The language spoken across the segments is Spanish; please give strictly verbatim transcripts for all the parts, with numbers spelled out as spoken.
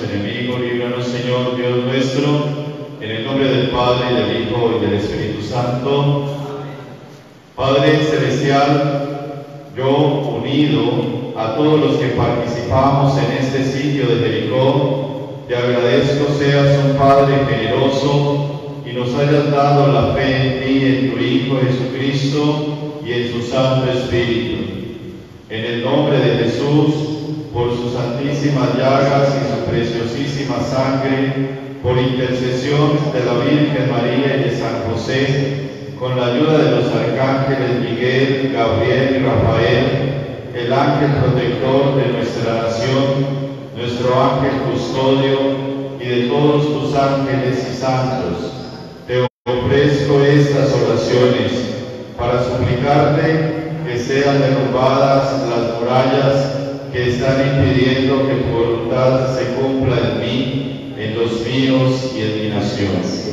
nuestro enemigo, líbranos, Señor Dios nuestro, en el nombre del Padre, y del Hijo, y del Espíritu Santo. Padre Celestial, yo, unido a todos los que participamos en este sitio de Jericó, te agradezco seas un Padre generoso y nos hayas dado la fe en ti, en tu Hijo Jesucristo y en su Santo Espíritu. En el nombre de Jesús, por sus santísimas llagas y su preciosísima sangre, por intercesión de la Virgen María y de San José, con la ayuda de los arcángeles Miguel, Gabriel y Rafael, el ángel protector de nuestra nación, nuestro ángel custodio y de todos tus ángeles y santos, te ofrezco estas oraciones para suplicarte que sean derrumbadas las murallas que están impidiendo que tu voluntad se cumpla en mí, en los míos y en mi nación.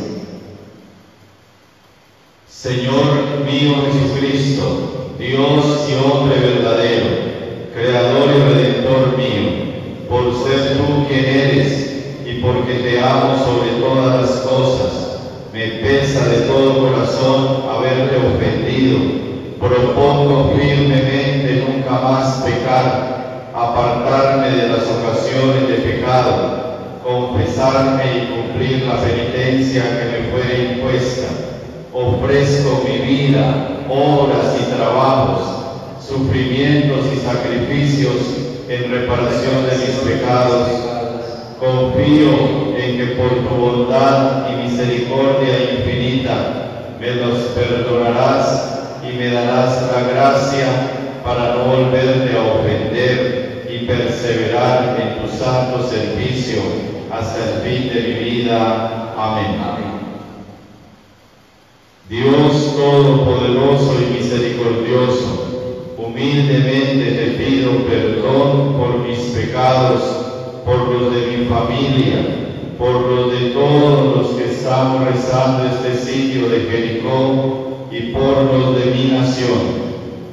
Señor mío Jesucristo, Dios y hombre verdadero, Creador y Redentor mío, por ser tú quien eres y porque te amo sobre todas las cosas, me pesa de todo corazón haberte ofendido. Propongo firmemente nunca más pecar, apartarme de las ocasiones de pecado, confesarme y cumplir la penitencia que me fuere impuesta. Ofrezco mi vida, obras y trabajos, sufrimientos y sacrificios en reparación de mis pecados. Confío en que por tu bondad y misericordia infinita me los perdonarás y me darás la gracia para no volverte a ofender y perseverar en tu santo servicio hasta el fin de mi vida. Amén. Amén. Dios Todopoderoso y Misericordioso, humildemente te pido perdón por mis pecados, por los de mi familia, por los de todos los que estamos rezando este sitio de Jericó y por los de mi nación.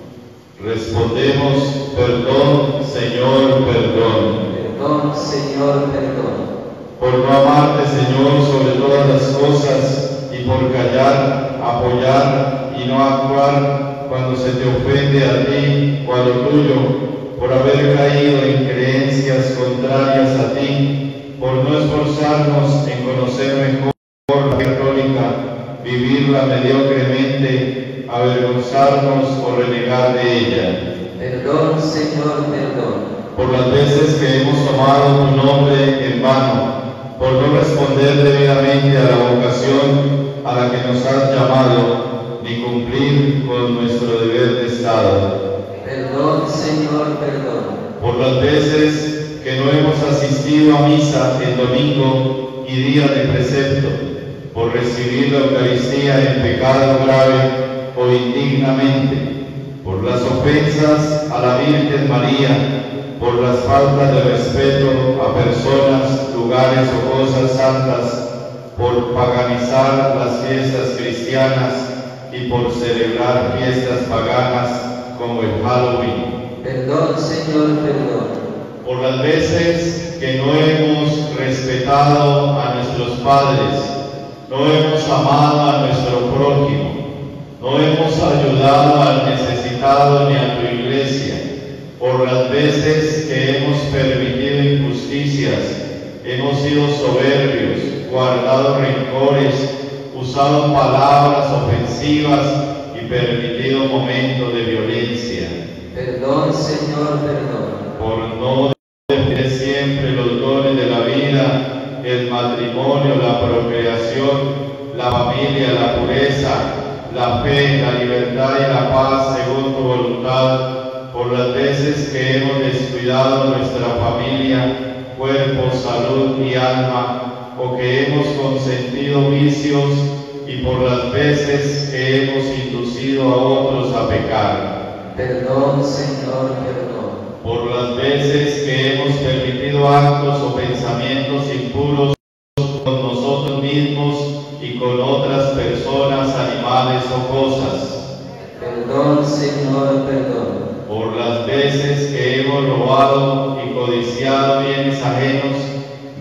Respondemos: perdón, Señor, perdón. Perdón, Señor, perdón. Por no amarte, Señor, sobre todas las cosas, y por callar, apoyar y no actuar cuando se te ofende a ti o a lo tuyo, por haber caído en creencias contrarias a ti, por no esforzarnos en conocer mejor la católica, vivirla mediocremente, avergonzarnos o renegar de ella. Perdón, Señor, perdón. Por las veces que hemos tomado tu nombre en vano, por no responder debidamente a la vocación a la que nos has llamado, ni cumplir con nuestro deber de Estado. Perdón, Señor, perdón. Por las veces que no hemos asistido a misa en domingo y día de precepto, por recibir la Eucaristía en pecado grave o indignamente, por las ofensas a la Virgen María, por las faltas de respeto a personas, lugares o cosas santas, por paganizar las fiestas cristianas y por celebrar fiestas paganas como el Halloween. Perdón, Señor, perdón. Por las veces que no hemos respetado a nuestros padres, no hemos amado a nuestro prójimo, no hemos ayudado al necesitado ni a tu iglesia, por las veces que hemos permitido injusticias, hemos sido soberbios, guardado rencores, usado palabras ofensivas y permitido momentos de violencia. Perdón, Señor, perdón. Por no defender siempre los dones de la vida, el matrimonio, la procreación, la familia, la pureza, la fe, la libertad y la paz según tu voluntad, por las veces que hemos descuidado nuestra familia, cuerpo, salud y alma, o que hemos consentido vicios, y por las veces que hemos inducido a otros a pecar. Perdón, Señor, perdón. Por las veces que hemos permitido actos o pensamientos impuros con nosotros mismos y con otras personas, animales o cosas. Perdón, Señor, perdón. Por las veces que hemos robado y codiciado bienes ajenos,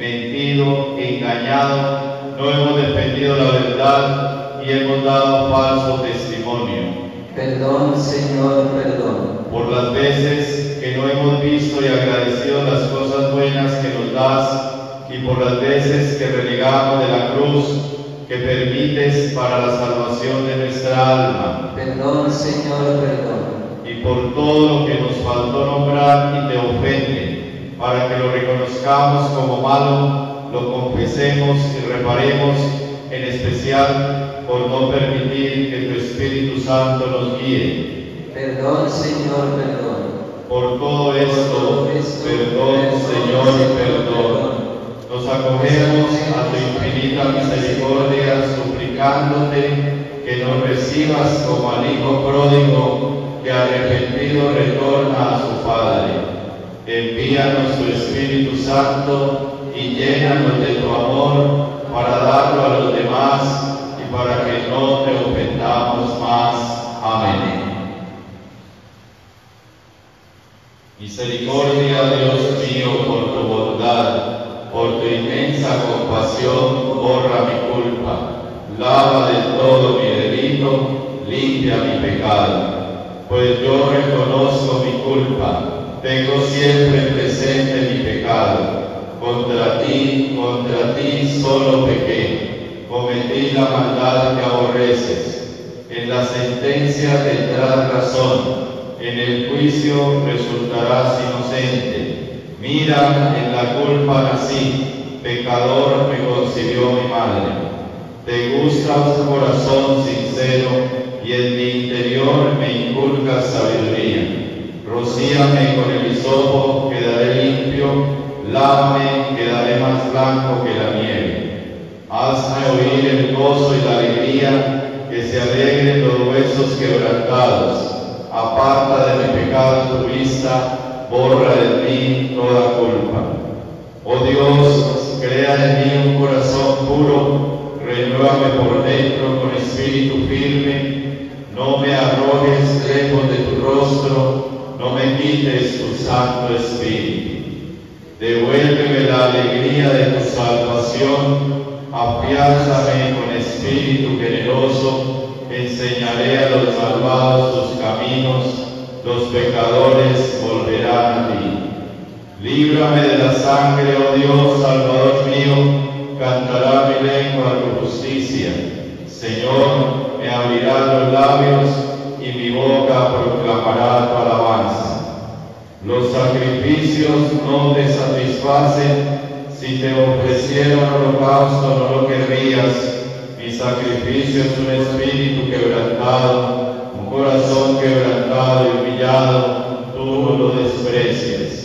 mentido, engañado, no hemos defendido la verdad y hemos dado falso testimonio. Perdón, Señor, perdón. Por las veces que no hemos visto y agradecido las cosas buenas que nos das, y por las veces que renegamos de la cruz que permites para la salvación de nuestra alma. Perdón, Señor, perdón. Y por todo lo que nos faltó nombrar y te ofende, para que lo reconozcamos como malo, lo confesemos y reparemos, en especial por no permitir que tu Espíritu Santo nos guíe. Perdón, Señor, perdón. Por todo esto, perdón, Señor, perdón. Nos acogemos a tu infinita misericordia, suplicándote que nos recibas como al Hijo pródigo que arrepentido retorna a su Padre. Envíanos tu Espíritu Santo y llénanos de tu amor para darlo a los demás y para que no te ofendamos más. Amén. Misericordia, Dios mío, por tu bondad, por tu inmensa compasión, borra mi culpa, lava del todo mi delito, limpia mi pecado. Pues yo reconozco mi culpa, tengo siempre presente mi pecado. Contra ti, contra ti solo pequé, cometí la maldad que aborreces. En la sentencia tendrás razón, en el juicio resultarás inocente. Mira, en la culpa nací, pecador me concibió mi madre. Te gusta un corazón sincero y en mi interior me inculcas sabiduría. Rocíame con el hisopo, quedaré limpio, lávame, quedaré más blanco que la nieve. Hazme oír el gozo y la alegría, que se alegren los huesos quebrantados. Aparta de mi pecado tu vista, borra de mí toda culpa. Oh Dios, crea en mí un corazón puro, renuévame por dentro con espíritu firme, no me arrojes lejos de tu rostro, no me quites tu santo espíritu. Devuélveme la alegría de tu salvación, afiánzame con espíritu generoso, enseñaré a los malvados tus caminos, los pecadores volverán a ti. Líbrame de la sangre, oh Dios, Salvador mío, cantará mi lengua tu justicia. Señor, me abrirá los labios y mi boca proclamará tu alabanza. Los sacrificios no te satisfacen, si te ofreciera un holocausto no lo querrías. Mi sacrificio es un espíritu quebrantado, un corazón quebrantado y humillado, tú lo desprecias.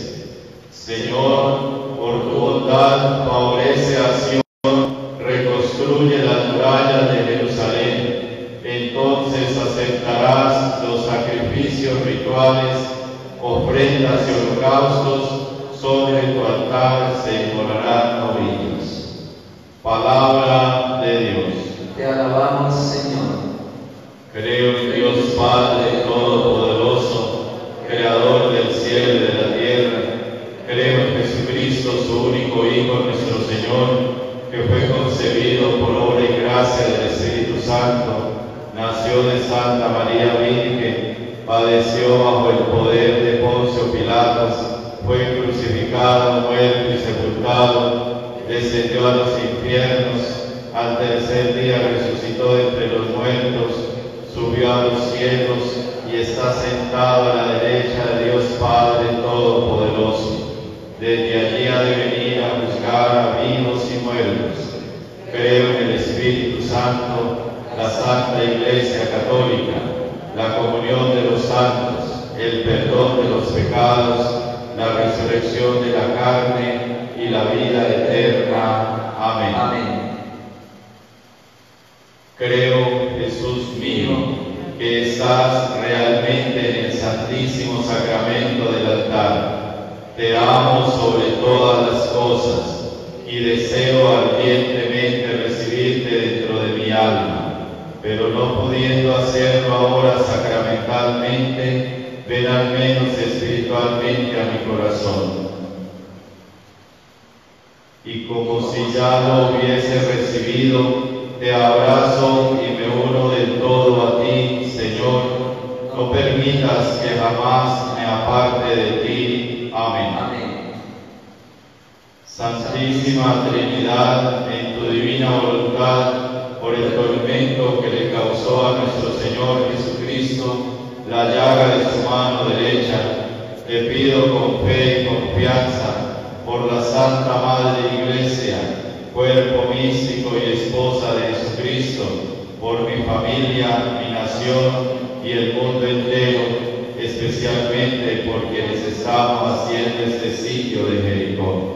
Señor, por tu bondad favorece a Sion, reconstruye las murallas de Jerusalén. Entonces aceptarás los sacrificios rituales, ofrendas y holocaustos, sobre tu altar se inmolarán novillos. Palabra de Dios. Te alabamos, Señor. Creo en Dios Padre Todopoderoso, Creador del cielo y de la tierra. Creo en Jesucristo, su único Hijo, nuestro Señor, que fue concebido por obra y gracia del Espíritu Santo, nació de Santa María Virgen, padeció bajo el poder de Poncio Pilatos, fue crucificado, muerto y sepultado, descendió a los infiernos, al tercer día resucitó de entre los muertos, subió a los cielos y está sentado a la derecha de Dios Padre Todopoderoso. Desde allí ha de venir a juzgar a vivos y muertos. Creo en el Espíritu Santo, la Santa Iglesia Católica, la comunión de los santos, el perdón de los pecados, la resurrección de la carne y la vida eterna. Amén. Amén. Creo, Jesús mío, que estás realmente en el Santísimo Sacramento del altar. Te amo sobre todas las cosas y deseo ardientemente recibirte dentro de mi alma, pero no pudiendo hacerlo ahora sacramentalmente, ven al menos espiritualmente a mi corazón. Y como si ya lo hubiese recibido, te abrazo y me uno del todo a ti, Señor. No permitas que jamás me aparte de ti. Amén. Amén. Santísima Trinidad, en tu divina voluntad, por el tormento que le causó a nuestro Señor Jesucristo la llaga de su mano derecha, te pido con fe y confianza, por la Santa Madre Iglesia, cuerpo místico y esposa de Jesucristo, por mi familia, mi nación y el mundo entero, especialmente por quienes estamos haciendo este sitio de Jericó.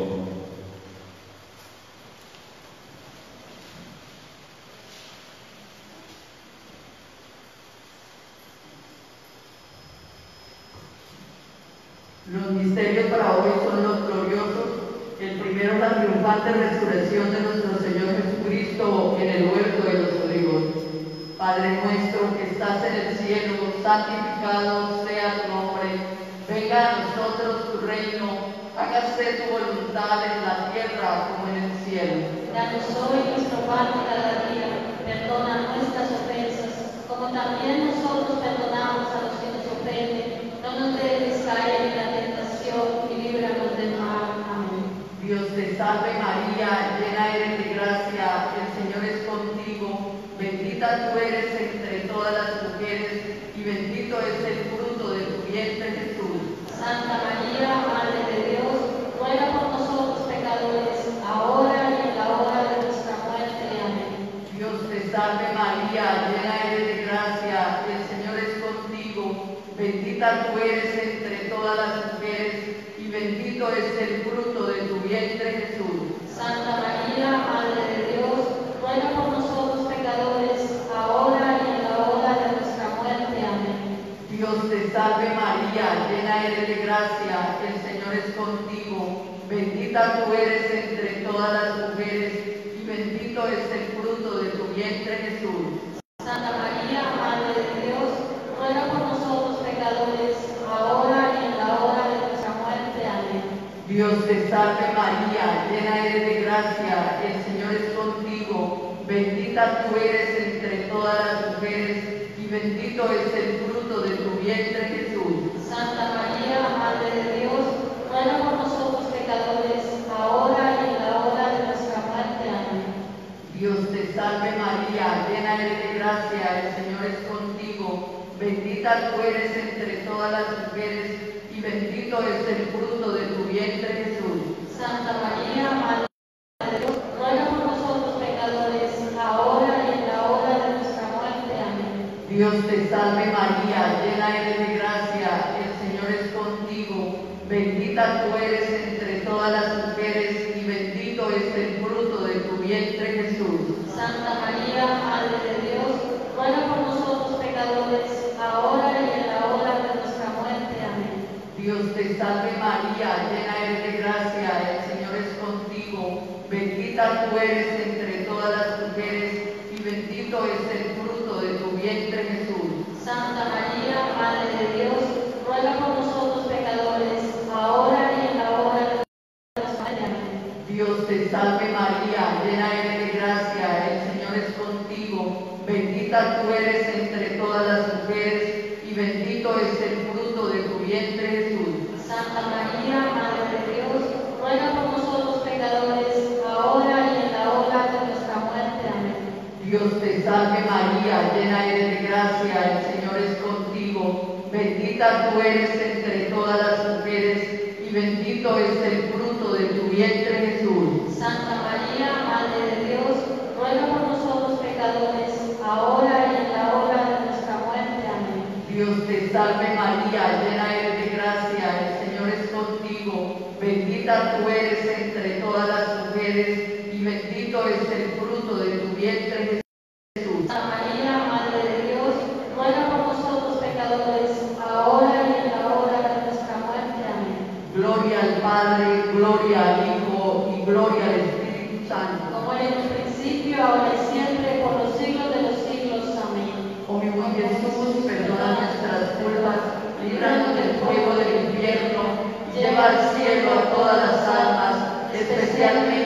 Los misterios para hoy son los gloriosos. El primero, la triunfante resurrección de nuestro Señor Jesucristo en el huerto de los olivos. Padre nuestro que estás en el cielo, santificado sea tu nombre. Venga a nosotros tu reino, hágase tu voluntad en la tierra como en el cielo. Danos hoy nuestro pan de cada día, perdona nuestras ofensas, como también nosotros perdonamos a los que nos ofenden. No nos dejes caer en la tentación y líbranos del mal. Amén. Dios te salve María, llena eres de gracia, el Señor es contigo. Bendita tú eres entre todas las mujeres y bendito es el fruto de tu vientre Jesús. Santa María, Madre de Dios, ruega por nosotros pecadores, ahora y en la hora de nuestra muerte. Amén. Dios te salve María, llena eres de gracia, el Señor es contigo. Bendita tú eres entre todas las mujeres y bendito es el fruto de tu vientre Jesús. Santa María, Madre de Dios, ruega por nosotros pecadores, ahora y en la hora de nuestra muerte. Amén. Dios te salve María, llena eres de gracia, el Señor es contigo. Bendita tú eres entre todas las mujeres y bendito es el fruto de tu vientre Jesús. Santa María, Madre de Dios, ruega por nosotros pecadores, ahora y en la hora de nuestra muerte. Amén. Dios te salve María, llena eres de gracia, el Señor es contigo. Bendita tú eres entre todas las mujeres y bendito es el fruto de tu vientre Jesús. Santa María, Madre de Dios, ruega por nosotros pecadores, ahora y en la hora de nuestra muerte. Amén. Dios te salve María, llena eres de gracia, el Señor es contigo. Bendita tú eres entre todas las mujeres y bendito es el fruto de tu vientre Jesús. Santa María, Madre de Dios, ruega por nosotros pecadores, ahora y en la hora de nuestra muerte. Amén. Dios te salve María, llena eres de gracia, el Señor es contigo. Bendita tú eres entre todas las mujeres y bendito es el fruto de tu vientre Jesús. Santa María, Madre de Dios, ruega por nosotros pecadores, ahora y en la hora de nuestra muerte. Amén. Dios te salve María, llena eres de gracia, el Señor es contigo. Bendita tú eres entre todas las mujeres y bendito es el fruto de tu vientre Jesús. Santa María, Madre de Dios, ruega por nosotros pecadores, ahora y en la hora de nuestra muerte. Amén. Dios te salve María, llena eres de gracia, el Señor es contigo. Bendita tú eres entre todas las mujeres y bendito es el fruto de tu vientre Jesús. Santa María, Madre de Dios, ruega por nosotros pecadores, ahora y en la hora de nuestra muerte. Amén. Dios te salve María, llena eres de gracia, el Señor es contigo. Bendita tú eres entre todas las mujeres y bendito es el fruto de tu vientre Jesús. Santa María, Madre de Dios, ruega por nosotros pecadores, ahora y en la hora de nuestra muerte. Amén. Dios te salve María, llena eres de gracia, el Señor es contigo. Bendita tú eres entre todas las mujeres y bendito es el fruto de tu vientre Jesús. Santa María, Madre de Dios, ruega por nosotros pecadores, ahora y en la hora de nuestra muerte. Amén. Gloria al Padre, gloria al Hijo y gloria al Espíritu Santo. Como era en un principio, ahora y siempre, por los siglos de los siglos. Amén. Oh mi buen Jesús, perdona nuestras culpas, líbranos del fuego del infierno y lleva al cielo a todas las almas, especialmente las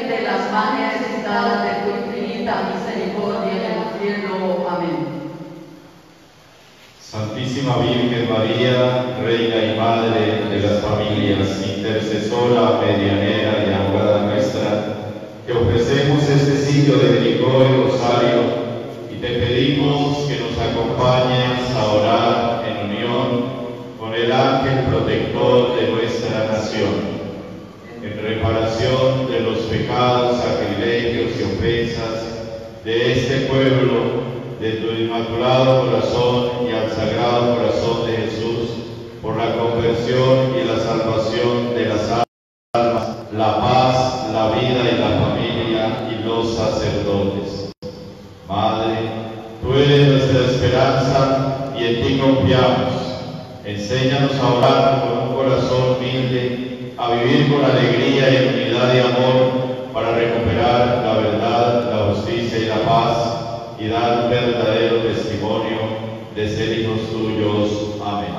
más necesitadas de tu infinita misericordia en el cielo. Amén. Santísima Virgen María, Reina y Madre de las familias, intercesora, medianera y abogada nuestra, te ofrecemos este sitio de Jericó y Rosario y te pedimos que nos acompañes a orar en unión con el ángel protector de nuestra nación, en reparación de los pecados, sacrilegios y ofensas de este pueblo, de tu inmaculado corazón y al sagrado corazón de Jesús, por la conversión y la salvación de las almas, la paz, la vida y la familia y los sacerdotes. Madre, tú eres nuestra esperanza y en ti confiamos. Enséñanos a orar con un corazón humilde, a vivir con alegría y unidad y amor para recuperar la verdad, la justicia y la paz y dar un verdadero testimonio de ser hijos tuyos. Amén.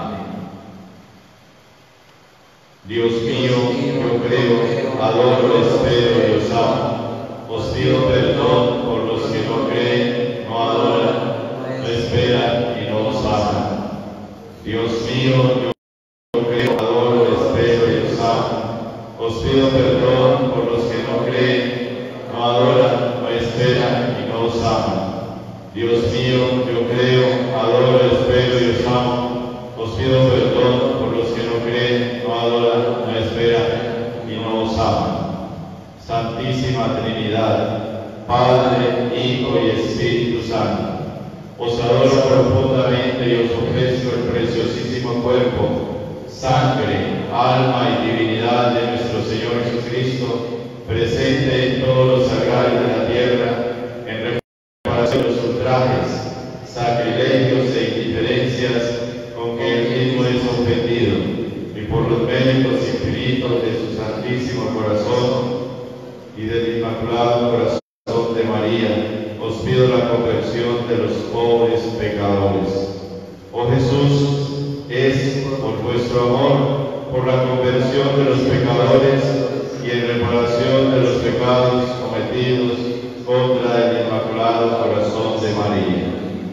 Dios mío, yo creo, adoro, espero y os amo. Os pido perdón por los que no creen, no adoran, no esperan y no os aman. Dios mío, yo creo, adoro, espero y os amo. Os pido perdón por los que no creen, no adoran, no esperan y no os aman. Dios mío, yo creo, adoro, espero y os amo. Os pido perdón por los que no creen, no adoran, no esperan y no os aman. Santísima Trinidad, Padre, Hijo y Espíritu Santo, os adoro profundamente y os ofrezco el preciosísimo cuerpo, sangre, alma y divinidad de nuestro Señor Jesucristo, presente en todos los sagrarios de la tierra, en reparación de los ultrajes, sacrilegios e indiferencias con que él mismo es ofendido, y por los méritos infinitos de su Santísimo Corazón y del Inmaculado Corazón de María, os pido la conversión de los pobres pecadores. Oh Jesús, es por vuestro amor, por la conversión de los pecadores y en reparación de los pecados cometidos contra el Inmaculado Corazón de María.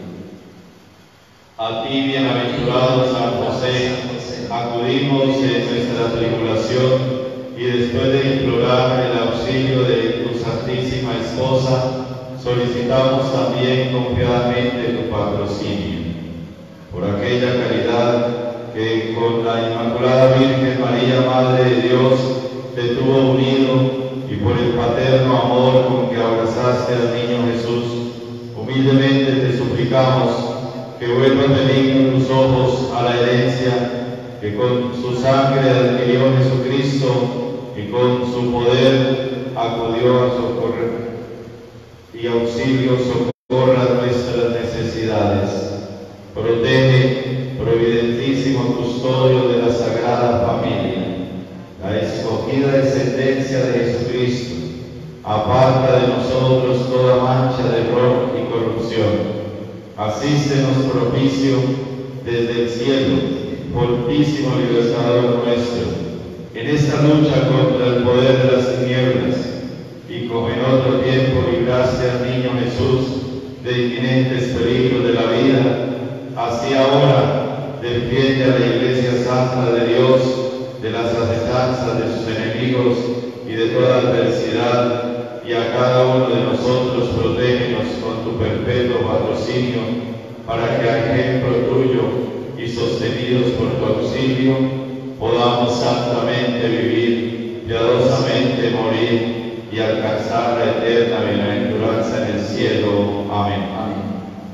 A ti, bienaventurado San José, acudimos en nuestra tribulación y después de implorar el auxilio de tu Santísima Esposa, solicitamos también confiadamente tu patrocinio. Por aquella caridad que con la Inmaculada Virgen María, Madre de Dios, te tuvo unido, y por el paterno amor con que abrazaste al niño Jesús, humildemente te suplicamos que vuelvan benignos tus ojos a la herencia que con su sangre adquirió Jesucristo y con su poder acudió a socorrer y auxilio socorra nuestras necesidades. Protege, providentísimo custodio de la Sagrada Familia, la escogida descendencia de Jesucristo. Aparta de nosotros toda mancha de error y corrupción. Asístenos propicio desde el cielo, fortísimo libertador nuestro, en esta lucha contra el poder de las tinieblas, y como en otro tiempo libraste al niño Jesús de inminentes peligros de la vida, así ahora defiende a la Iglesia Santa de Dios de las asechanzas de sus enemigos y de toda adversidad, y a cada uno de nosotros protégenos con tu perpetuo patrocinio, para que a ejemplo tuyo y sostenidos por tu auxilio, podamos santamente vivir, piadosamente morir y alcanzar la eterna bienaventuranza en el cielo. Amén. Amén.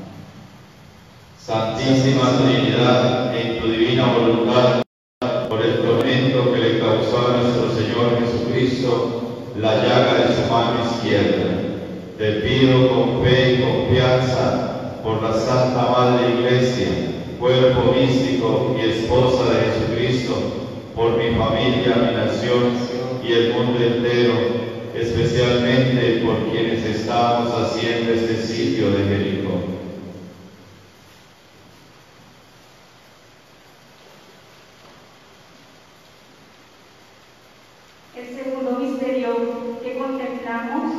Santísima Trinidad, en tu divina voluntad, por el tormento que le causó a nuestro Señor Jesucristo la llaga de su mano izquierda, te pido con fe y confianza por la Santa Madre Iglesia, cuerpo místico y esposa de Jesucristo, por mi familia, mi nación y el mundo entero, especialmente por quienes estamos haciendo este sitio de Jericó. El segundo misterio que contemplamos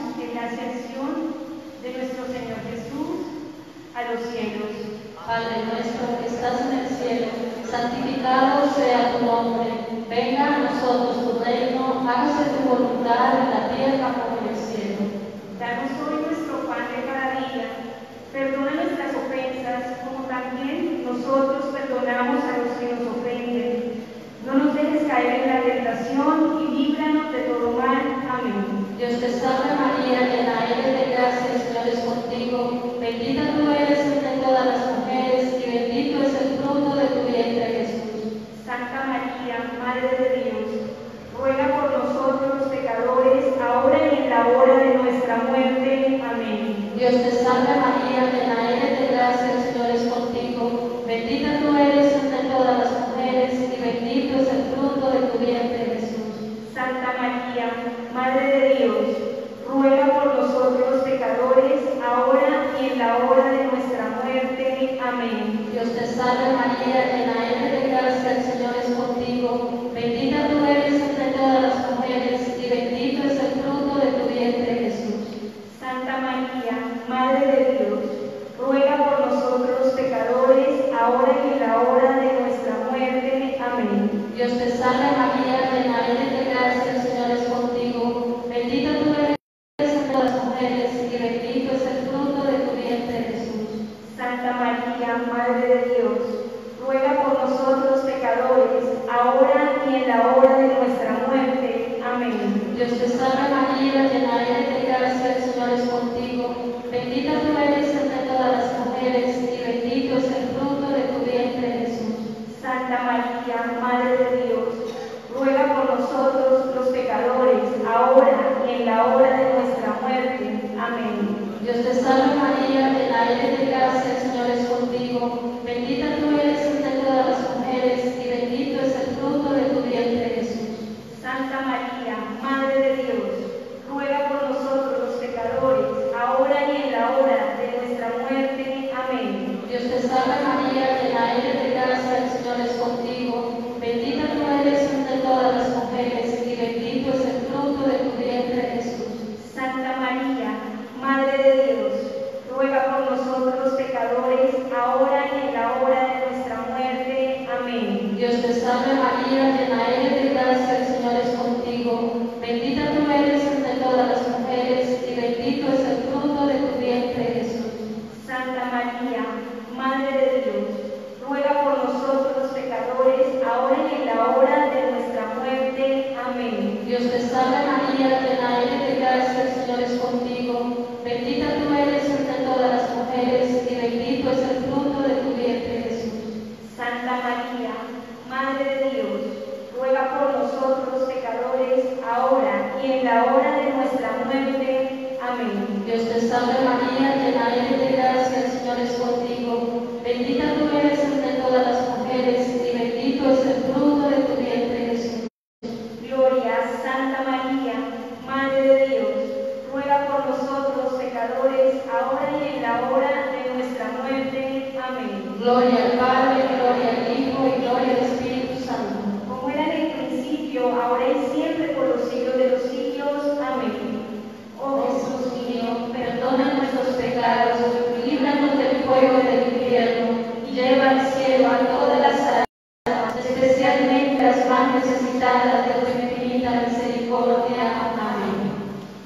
la ascensión de nuestro Señor Jesús a los cielos. Padre nuestro que estás en el cielo, santificado sea tu nombre. Venga a nosotros tu reino, hágase tu voluntad en la tierra como en el cielo. Danos hoy nuestro pan de cada día. Perdona nuestras ofensas, como también nosotros perdonamos a los que nos ofenden. No nos dejes caer en la tentación y líbranos de todo mal. Amén. Dios te salve María, llena eres de gracia, el Señor es contigo. Bendita tú eres entre todas las mujeres y bendito es el fruto de tu vientre Jesús. Santa María, Madre de Dios, ruega por nosotros los pecadores, ahora y en la hora de nuestra muerte. Amén. Dios te salve María, llena eres de gracia, el Señor es contigo. Bendita tú eres entre todas las mujeres y bendito es el fruto de tu vientre Jesús. Santa María, Madre de Dios, ruega por nosotros los pecadores, ahora y en la hora de nuestra muerte. Amén. Dios te salve María, llena eres de gracia, el Señor es contigo. Bendita tú eres entre todas las mujeres y bendito es el fruto de tu vientre Jesús. Santa María, Madre de Dios, ruega por nosotros los pecadores, ahora y en la hora de nuestra muerte. Amén. Dios te salve María, llena eres de gracia, el Señor es contigo. Bendita tú eres entre todas las mujeres y bendito es el fruto de tu vientre Jesús. Santa María, Madre de Dios, ruega por nosotros los pecadores, ahora y en la hora de nuestra muerte. Amén. Dios te salve María, llena eres de gracia, el Señor es contigo. Bendita tú eres entre todas las mujeres y bendito es el fruto de tu vientre Jesús. Santa María, Madre de Dios, ruega por nosotros los pecadores, ahora y en la hora de nuestra muerte. Amén. Dios te salve María, llena eres de gracia, el Señor es contigo. Bendita tú eres entre todas las mujeres y bendito es el fruto de tu vientre Jesús. Santa María, Madre de Dios, ruega por nosotros los pecadores, ahora y en la hora de nuestra muerte. Amén. Dios te salve María, llena eres de gracia, el Señor es contigo. Bendita tú eres entre todas las mujeres y bendito es el fruto de tu vientre Jesús. Santa María, Madre de Dios, ruega por nosotros los pecadores, ahora y en la hora de nuestra muerte. Amén. Dios te salve María, llena eres de gracia, el Señor es contigo. Bendita tú eres entre todas las mujeres y bendito es el fruto de tu vientre Jesús. Santa María, Madre de Dios, ruega por nosotros los pecadores, ahora y en la hora de nuestra muerte. Amén. Dios te salve María, llena eres de gracia, el Señor es contigo. Bendita tú eres entre todas las mujeres y bendito es el fruto de tu vientre Jesús. Santa María, Madre de Dios, ruega por nosotros los pecadores, ahora y en la hora de nuestra muerte. Amén. Dios te salve María, llena eres de gracia, el Señor es contigo. Bendita tú eres entre todas las mujeres y bendito es el fruto de tu vientre Jesús. Gloria a Santa María, Madre de Dios, ruega por nosotros los pecadores, ahora y en la hora de nuestra muerte. Amén. Gloria al Padre, gloria al Hijo y gloria al Espíritu Santo. Como era en el principio, ahora y siempre, por los siglos de los siglos. Amén. Oh Jesús mío, perdona nuestros pecados, líbranos del fuego del infierno y lleva al cielo a todas las almas, especialmente las más necesitadas de tu infinita misericordia. Amén.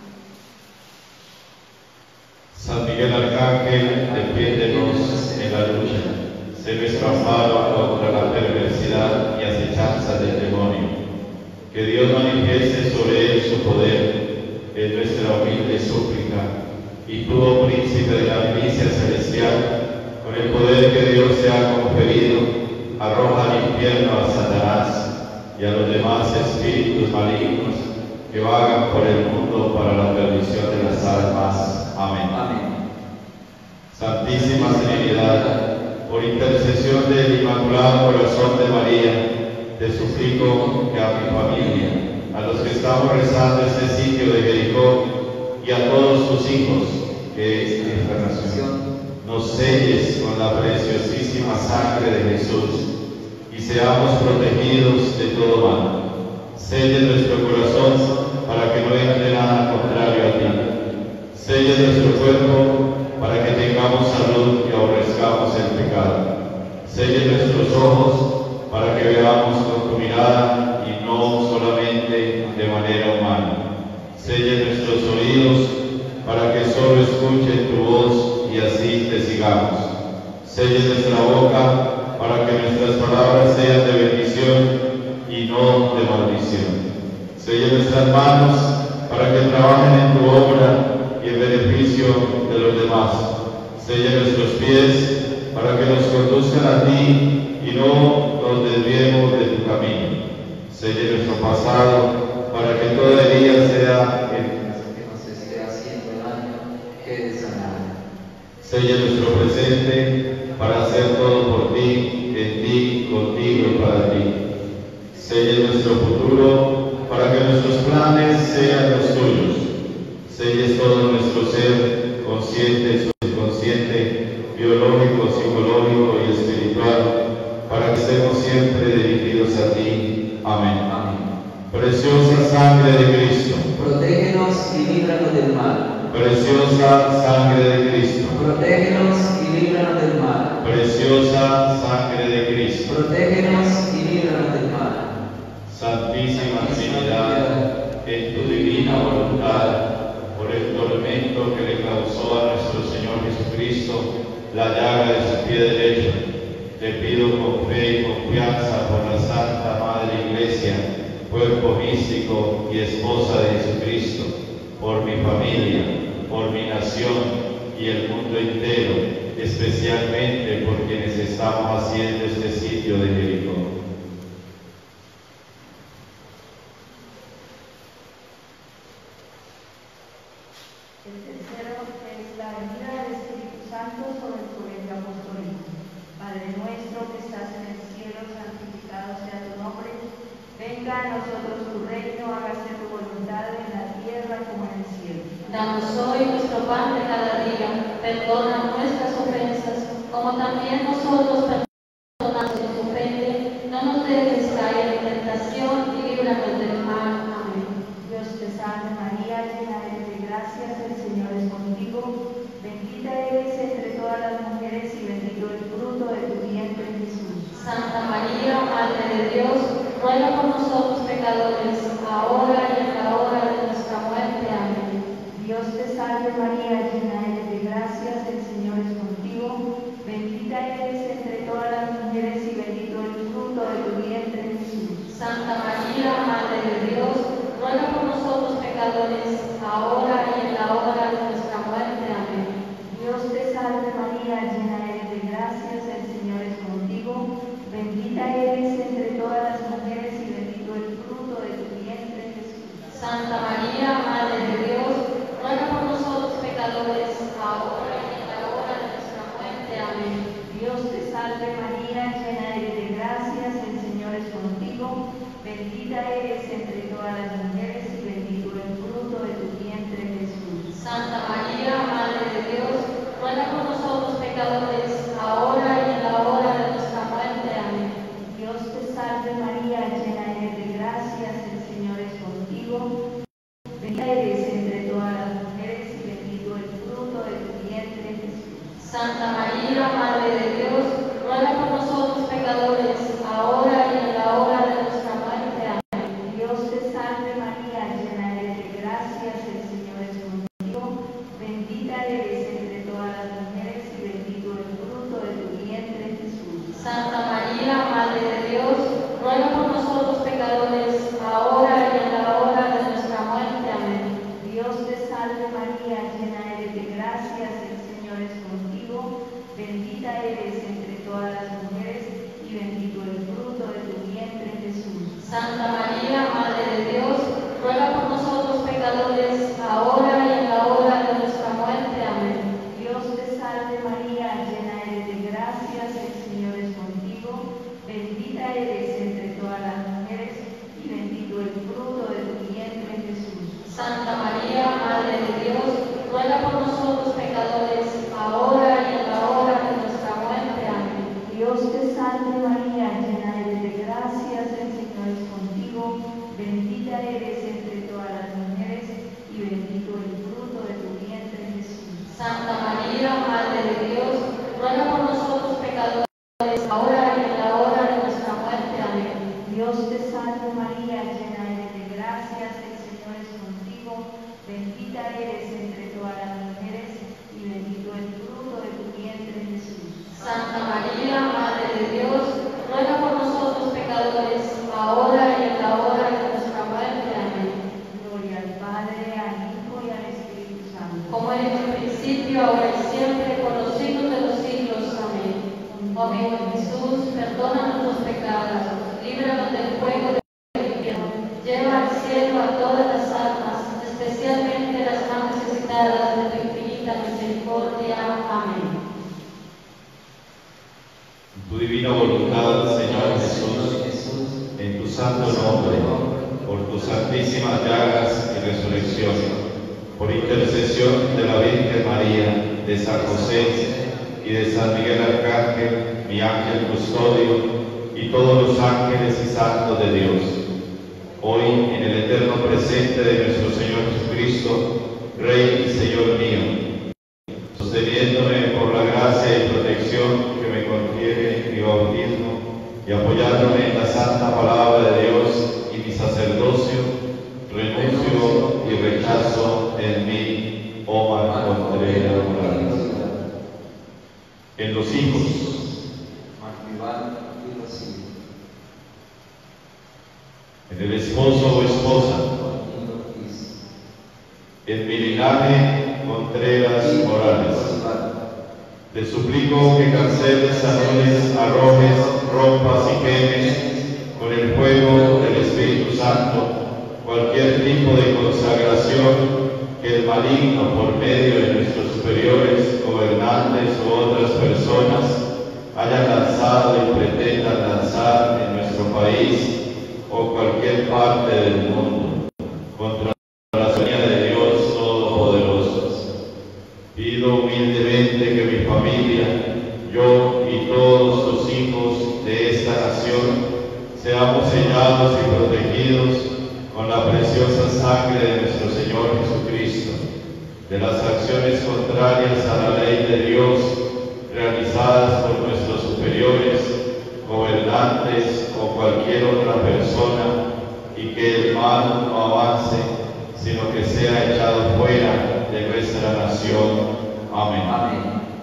San Miguel Arcángel, defiéndenos en la lucha. Sé nuestro amparo contra la perversidad y acechanza del demonio. Que Dios manifieste sobre él su poder, es nuestra humilde súplica. Y tú, oh príncipe de la milicia celestial, con el poder que Dios te ha conferido, arroja al infierno a Satanás y a los demás espíritus malignos que vagan por el mundo para la perdición de las almas. Amén. Amén. Santísima Trinidad, por intercesión del Inmaculado Corazón de María, te suplico que a mi familia, a los que estamos rezando este sitio de Jericó y a todos tus hijos, que esta encarnación nos selles con la preciosísima sangre de Jesús y seamos protegidos de todo mal. Selle nuestro corazón para que no entre nada contrario a ti. Sella nuestro cuerpo para que tengamos salud y aborrezcamos el pecado. Sella nuestros ojos para que veamos con tu mirada y no solamente de manera humana. Sella nuestros oídos para que solo escuchen tu voz y así te sigamos. Sella nuestra boca para que nuestras palabras sean de bendición y no de maldición. Sella nuestras manos para que trabajen en tu obra y en beneficio de los demás. Sella nuestros pies para que nos conduzcan a ti y no nos desviemos de tu camino. Sella nuestro pasado para que todo el día sea en que nos esté haciendo daño, quede sanado. Sella nuestro presente para hacer todo por ti, en ti, contigo y para ti. Sella nuestro futuro para que nuestros planes sean los tuyos. Selles todo nuestro ser, consciente, subconsciente, biológico, psicológico y espiritual, para que estemos siempre dirigidos a ti. Amén. Amén. Preciosa sangre de Cristo. Protégenos y líbranos del mal. Preciosa sangre de Cristo. Protégenos y líbranos del mal. Preciosa sangre de Cristo. Protégenos y líbranos del mal. Santísima Trinidad, en tu divina voluntad, por el tormento que le causó a nuestro Señor Jesucristo la llaga de su pie derecho, le pido con fe y confianza por la Santa Madre Iglesia, cuerpo místico y esposa de Jesucristo, por mi familia, por mi nación y el mundo entero, especialmente por quienes estamos haciendo este sitio de Jericó. El tercero es la venida del Espíritu Santo sobre el colegio apostólico. Padre nuestro que estás en el cielo, santificado sea tu nombre. Venga a nosotros tu reino, hágase tu voluntad en la tierra como en el cielo. Danos hoy nuestro pan de cada día, perdona nuestras ofensas, como también nosotros perdonamos a los que nos ofenden. No nos dejes caer en tentación y líbranos del mal. Amén. Dios te salve María, llena eres de gracias, el Señor es contigo. Bendita eres entre todas las mujeres y bendito el fruto de tu vientre, Jesús. Santa María, Madre de Dios, ruega por nosotros pecadores, ahora y en la hora de nuestra muerte. Amén. Dios te salve María, llena eres de gracias, el Señor es contigo. Bendita eres entre todas las mujeres y bendito el fruto de tu vientre, Jesús. Santa María, Madre de Dios, ruega por nosotros pecadores, ahora y en la hora de nuestra muerte. Amén. Dios te salve María, llena eres de gracias, el Señor es contigo. Bendita eres entre todas las mujeres y bendito el fruto de tu vientre, Jesús. Santa María, Madre de Dios, ruega por nosotros pecadores, ahora y en la hora de nuestra muerte. Amén. Dios te salve María, llena eres de gracias, el Señor es contigo. Bendita eres entre todas las mujeres y bendito el fruto de tu vientre, Jesús. Santa María, Madre de Dios, ruega por nosotros pecadores, ahora y en la hora de nuestra muerte. Amén. Dios te salve María, llena eres de gracias, el Señor es contigo. Bendita eres entre todas las mujeres y bendito el fruto de tu vientre, Jesús. Santa María, Madre de Dios, ruega por nosotros pecadores, ahora y en la hora de nuestra muerte. Amén. Dios te salve María, llena eres de gracias, el Señor es contigo. Bendita eres entre todas las mujeres y bendito el fruto de tu vientre, Jesús. Santa María, Madre de Dios, ruega por nosotros pecadores, ahora y en la hora de nuestra muerte. Amén. Dios te salve María, llena eres de gracias, el Señor es contigo. Bendita eres entre todas las mujeres y bendito el fruto de tu vientre, Jesús. Santa María, Madre de Dios, ruega por nosotros pecadores, ahora y en la hora de nuestra muerte. Amén. Dios te salve María, llena eres de gracias, el Señor es contigo. Bendita eres entre todas las mujeres y bendito el fruto de tu vientre, Jesús. Santa María, Madre de Dios, ruega por nosotros pecadores, ahora y en la hora de nuestra muerte. Amén. Dios te salve María, llena eres de gracias, el Señor es contigo. Bendita eres entre todas las mujeres y bendito el fruto de tu vientre, principio, ahora y siempre, por los siglos de los siglos. Amén. Oh mi buen Jesús, perdona nuestros pecados, líbranos del fuego del infierno, lleva al cielo a todas las almas, especialmente las más necesitadas de tu infinita misericordia. Amén. En tu divina voluntad, Señor Jesús, en tu santo nombre, por tus santísimas llagas y resurrección, por intercesión de la Virgen María, de San José y de San Miguel Arcángel, mi ángel custodio, y todos los ángeles y santos de Dios, hoy en el eterno presente de nuestro Señor Jesucristo, Rey y Señor mío, sosteniéndome por la gracia y protección que me confiere mi bautismo y apoyándome en la santa palabra de Dios y mi sacerdocio, renuncio y rechazo en mí, oh Contreras Morales. En los hijos, en el esposo o esposa, en mi linaje Contreras Morales. Te suplico que canceles, anules, arrojes, rompas y quemes con el fuego del Espíritu Santo cualquier tipo de consagración que el maligno, por medio de nuestros superiores, gobernantes u otras personas, hayan lanzado y pretendan lanzar en nuestro país o cualquier parte del mundo contra la soberanía de Dios Todopoderoso. Pido humildemente que mi familia, yo y todos los hijos de esta nación seamos sellados y protegidos con la preciosa sangre de nuestro Señor Jesucristo, de las acciones contrarias a la ley de Dios realizadas por nuestros superiores, gobernantes o cualquier otra persona, y que el mal no avance, sino que sea echado fuera de nuestra nación. Amén. Amén.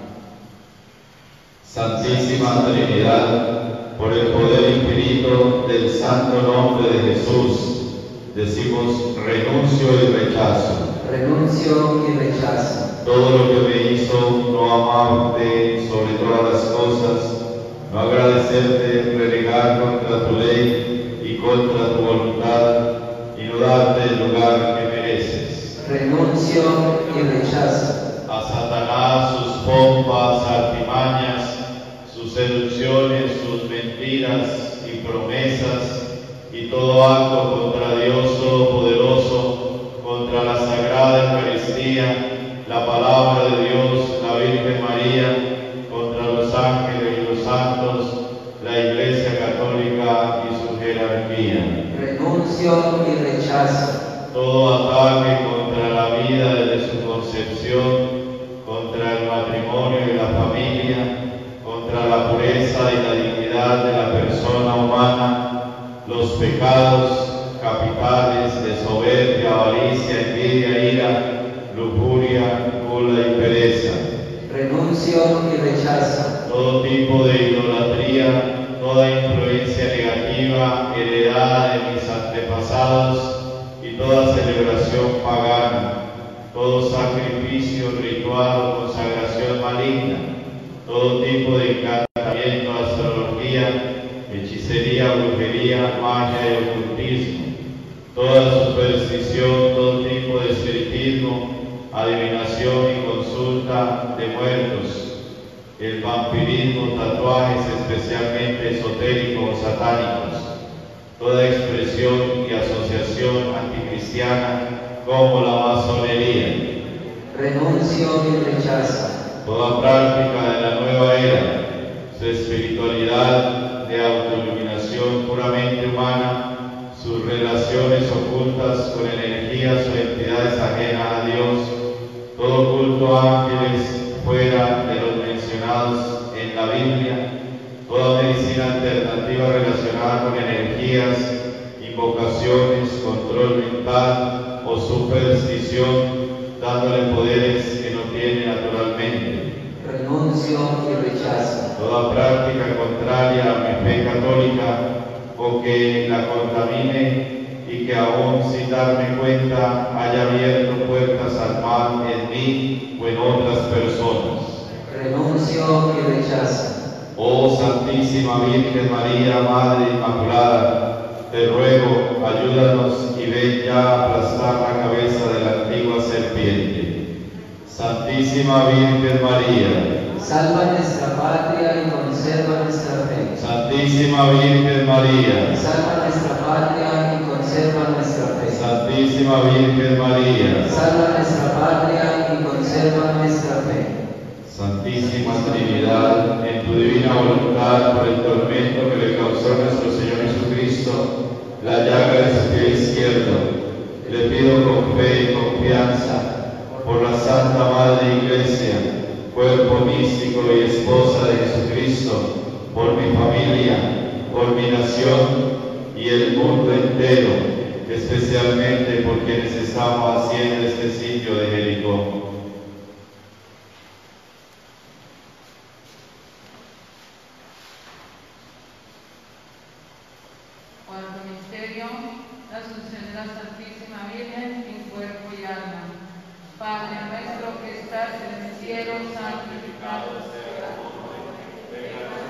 Santísima Trinidad, por el poder infinito del santo nombre de Jesús, decimos renuncio y rechazo. Renuncio y rechazo. Todo lo que me hizo no amarte sobre todas las cosas, no agradecerte, renegar contra tu ley y contra tu voluntad, y no darte el lugar que mereces. Renuncio y rechazo. A Satanás, sus pompas, artimañas, sus seducciones, sus mentiras y promesas, y todo acto contra Dios Todopoderoso, contra la Sagrada Eucaristía, la palabra de Dios, la Virgen María, contra los ángeles y los santos, la Iglesia Católica y su jerarquía. Renuncio y rechazo. Todo ataque contra la vida desde su concepción, contra el matrimonio y la familia, contra la pureza y la dignidad de la persona humana, los pecados capitales de soberbia, avaricia, envidia, ira, lujuria, gula y pereza. Renuncio y rechazo. Todo tipo de idolatría, toda influencia negativa heredada de mis antepasados y toda celebración pagana, todo sacrificio, ritual o consagración maligna, todo tipo de encantamiento, astrología, hechicería, brujería, magia y ocultismo, toda superstición, todo tipo de espiritismo, adivinación y consulta de muertos, el vampirismo, tatuajes especialmente esotéricos o satánicos, toda expresión y asociación anticristiana como la masonería. Renuncio y rechazo. Toda práctica de la nueva era, su espiritualidad de autoiluminación puramente humana, sus relaciones ocultas con energías o entidades ajenas a Dios, todo culto a ángeles fuera de los mencionados en la Biblia, toda medicina alternativa relacionada con energías, invocaciones, control mental o superstición, dándole poderes que no tiene naturalmente. Renuncio y rechazo. Toda práctica contraria a mi fe católica o que la contamine y que aún sin darme cuenta haya abierto puertas al mal en mí o en otras personas. Renuncio y rechazo. Oh Santísima Virgen María, Madre Inmaculada, te ruego, ayúdanos y ven ya a aplastar la cabeza de la antigua serpiente. Santísima Virgen María, Salva nuestra patria y conserva nuestra fe. Santísima Virgen María, Salva nuestra patria y conserva nuestra fe. Santísima Virgen María, Salva nuestra patria y conserva nuestra fe. Santísima Trinidad, en tu divina voluntad, por el tormento que le causó nuestro Señor Jesucristo, la llaga de su pie izquierdo, le pido con fe y confianza, por la Santa Madre Iglesia, cuerpo místico y esposa de Jesucristo, por mi familia, por mi nación y el mundo entero, especialmente por quienes estamos haciendo este sitio de Jericó. Cuarto misterio, la Asunción de la Santísima Virgen en cuerpo y alma. Padre nuestro que estás en el cielo, santificado sea tu nombre.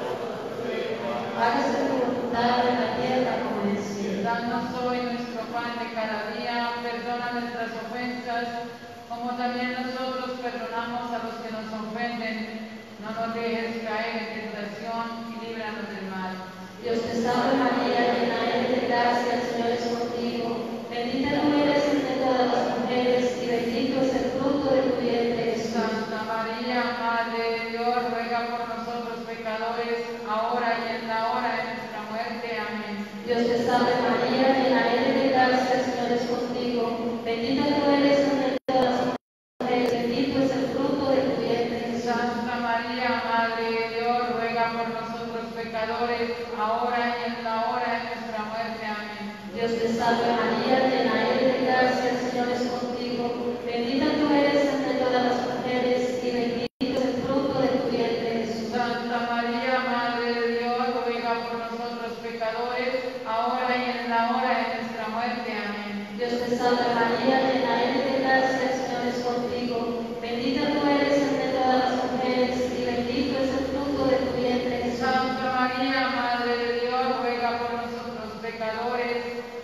Hágase tu voluntad en la tierra como en el cielo. Danos hoy nuestro pan de cada día, perdona nuestras ofensas, como también nosotros perdonamos a los que nos ofenden. No nos dejes caer en tentación y líbranos del mal. Dios te salve María, llena eres de gracia, el Señor es contigo. Bendita tú eres entre todas las mujeres y bendito es el fruto de tu vientre, Jesús. Santa María, Madre de Dios, ruega por nosotros pecadores, ahora y en la hora de nuestra muerte. Amén. Dios te salve María, llena eres de gracia, el Señor es contigo. Bendita tú eres entre todas las mujeres, bendito es el fruto de tu vientre, Jesús. Santa María, Madre de Dios, ruega por nosotros pecadores, ahora y en la hora de nuestra muerte. Amén. Dios te salve María, llena eres de gracia, el Señor es contigo. Bendita tú eres entre todas las mujeres y bendito es el fruto de tu vientre, Jesús. Santa María, Madre de Dios, ruega por nosotros pecadores, ahora y en la hora de nuestra muerte. Amén. Dios te salve María, llena eres de gracia, el Señor es contigo. Bendita tú eres entre todas las mujeres y bendito es el fruto de tu vientre, Jesús. Santa María, Madre de Dios, ruega por nosotros pecadores,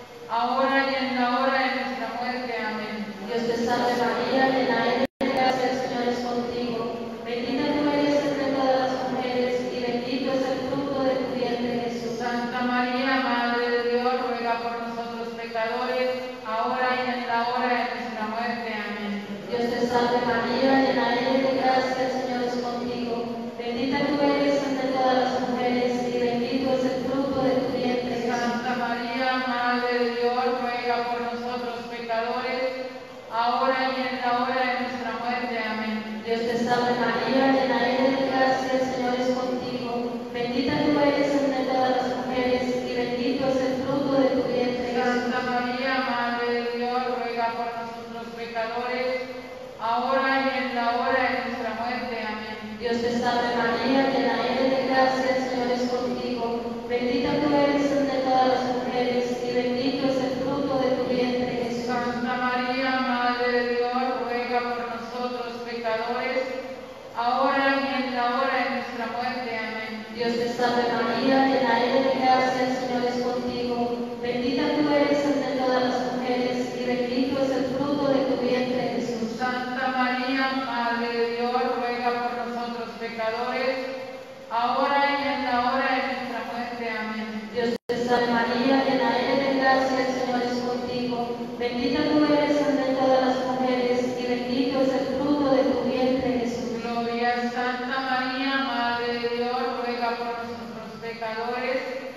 ahora y en la hora de nuestra muerte. Amén. Dios te salve María, llena eres de gracia, el Señor es contigo. Bendita tú eres entre todas las mujeres y bendito es el fruto de tu vientre, Jesús. Santa María, Madre de Dios, ruega por nosotros pecadores, ahora y en la hora de nuestra muerte. Amén. Dios te salve María, llena eres de gracia, el Señor es contigo. Bendita tú eres entre todas las mujeres y bendito es el fruto de tu vientre, Jesús. Santa María, Madre de Dios, ruega por nosotros pecadores, ahora y en la hora de nuestra muerte. Amén. Dios te salve María, llena eres de gracia, el Señor es contigo. Bendita tú eres entre todas las mujeres y bendito es el fruto de tu vientre, Jesús. Santa María, Madre de Dios, ruega por nosotros pecadores, ahora y en la hora de nuestra muerte. Amén. Dios te salve María, llena eres de gracia, el Señor es contigo. Bendita tú eres entre todas las mujeres y bendito es el fruto de tu vientre, Jesús. Santa María, Madre de Dios, ruega por nosotros pecadores, ahora y en la hora de nuestra muerte. Amén. Dios te salve María, llena eres de gracia, el Señor es contigo. Bendita tú eres entre todas las mujeres y bendito es el fruto de tu vientre, Jesús. Santa María, Madre de Dios, ruega por nosotros pecadores, ahora y en la hora de nuestra muerte. Amén. Dios te salve María, llena eres de gracia, el Señor es contigo. Bendita tú eres entre todas las mujeres y bendito es el fruto de tu vientre, Jesús. Gloria, Santa María, Madre de Dios, ruega por nosotros pecadores,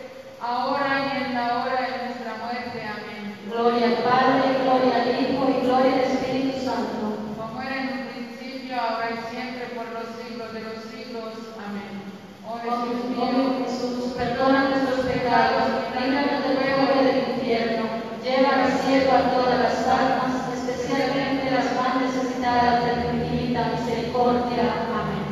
ahora y en la hora de nuestra muerte. Amén. Gloria al Padre, gloria al Hijo y gloria al Espíritu Santo. Como era en un principio, ahora y siempre, por los siglos de los siglos. Amén. Oh Oh Jesús Dios mío, mío, Jesús, perdona nuestros pecados, líbranos del fuego del infierno, lleva al cielo a todas las almas, especialmente las más necesitadas de tu infinita misericordia. Amén.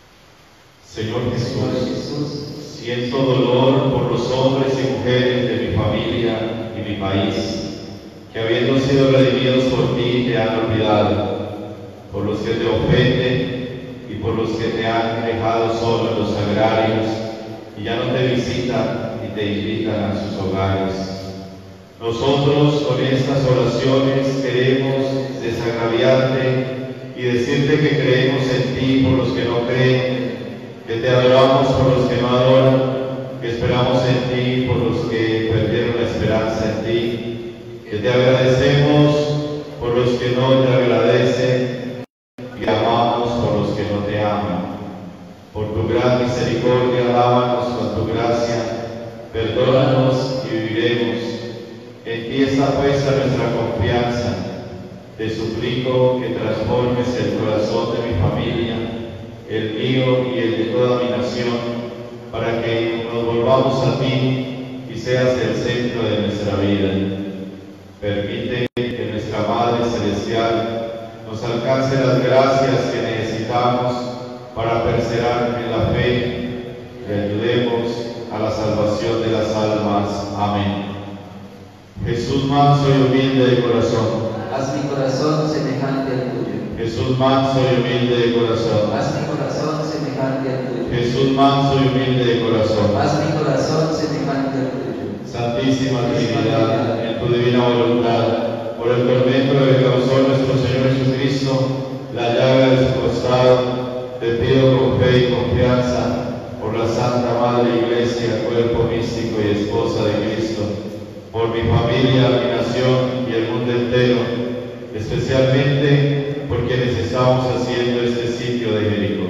Señor Señor Jesús, Jesús, siento dolor por los hombres y mujeres de mi mi familia y mi país, que habiendo sido redimidos por ti te han olvidado, por los que te ofenden y por los que te han dejado solo en los agrarios y ya no te visitan ni te invitan a sus hogares. Nosotros con estas oraciones queremos desagraviarte y decirte que creemos en ti por los que no creen, que te adoramos por los que no adoran, que esperamos en ti por los que perdieron la esperanza en ti, que te agradecemos por los que no te agradecen y amamos por los que no te aman. Por tu gran misericordia, lávanos con tu gracia, perdónanos y viviremos. En ti está puesta nuestra confianza. Te suplico que transformes el corazón de mi familia, el mío y el de toda mi nación, para que nos volvamos a ti y seas el centro de nuestra vida. Permite que nuestra Madre Celestial nos alcance las gracias que necesitamos para perseverar en la fe y ayudemos a la salvación de las almas. Amén. Jesús manso y humilde de corazón, haz mi corazón semejante al tuyo. Jesús manso y humilde de corazón, Haz mi corazón semejante al tuyo. Jesús manso y humilde de corazón. Haz mi corazón semejante al tuyo. Santísima Trinidad, en tu divina voluntad, por el tormento que causó nuestro Señor Jesucristo, la llaga de su costado, te pido con fe y confianza, por la Santa Madre Iglesia, cuerpo místico y esposa de Cristo, por mi familia, mi nación y el mundo entero, especialmente por quienes estamos haciendo este sitio de Jericó.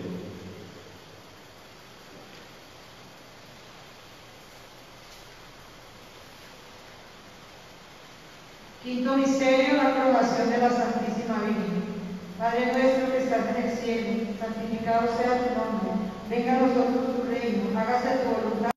Quinto misterio, la aprobación de la Santísima Virgen. Padre nuestro que estás en el cielo, santificado sea tu nombre. Venga a nosotros tu reino, hágase tu voluntad.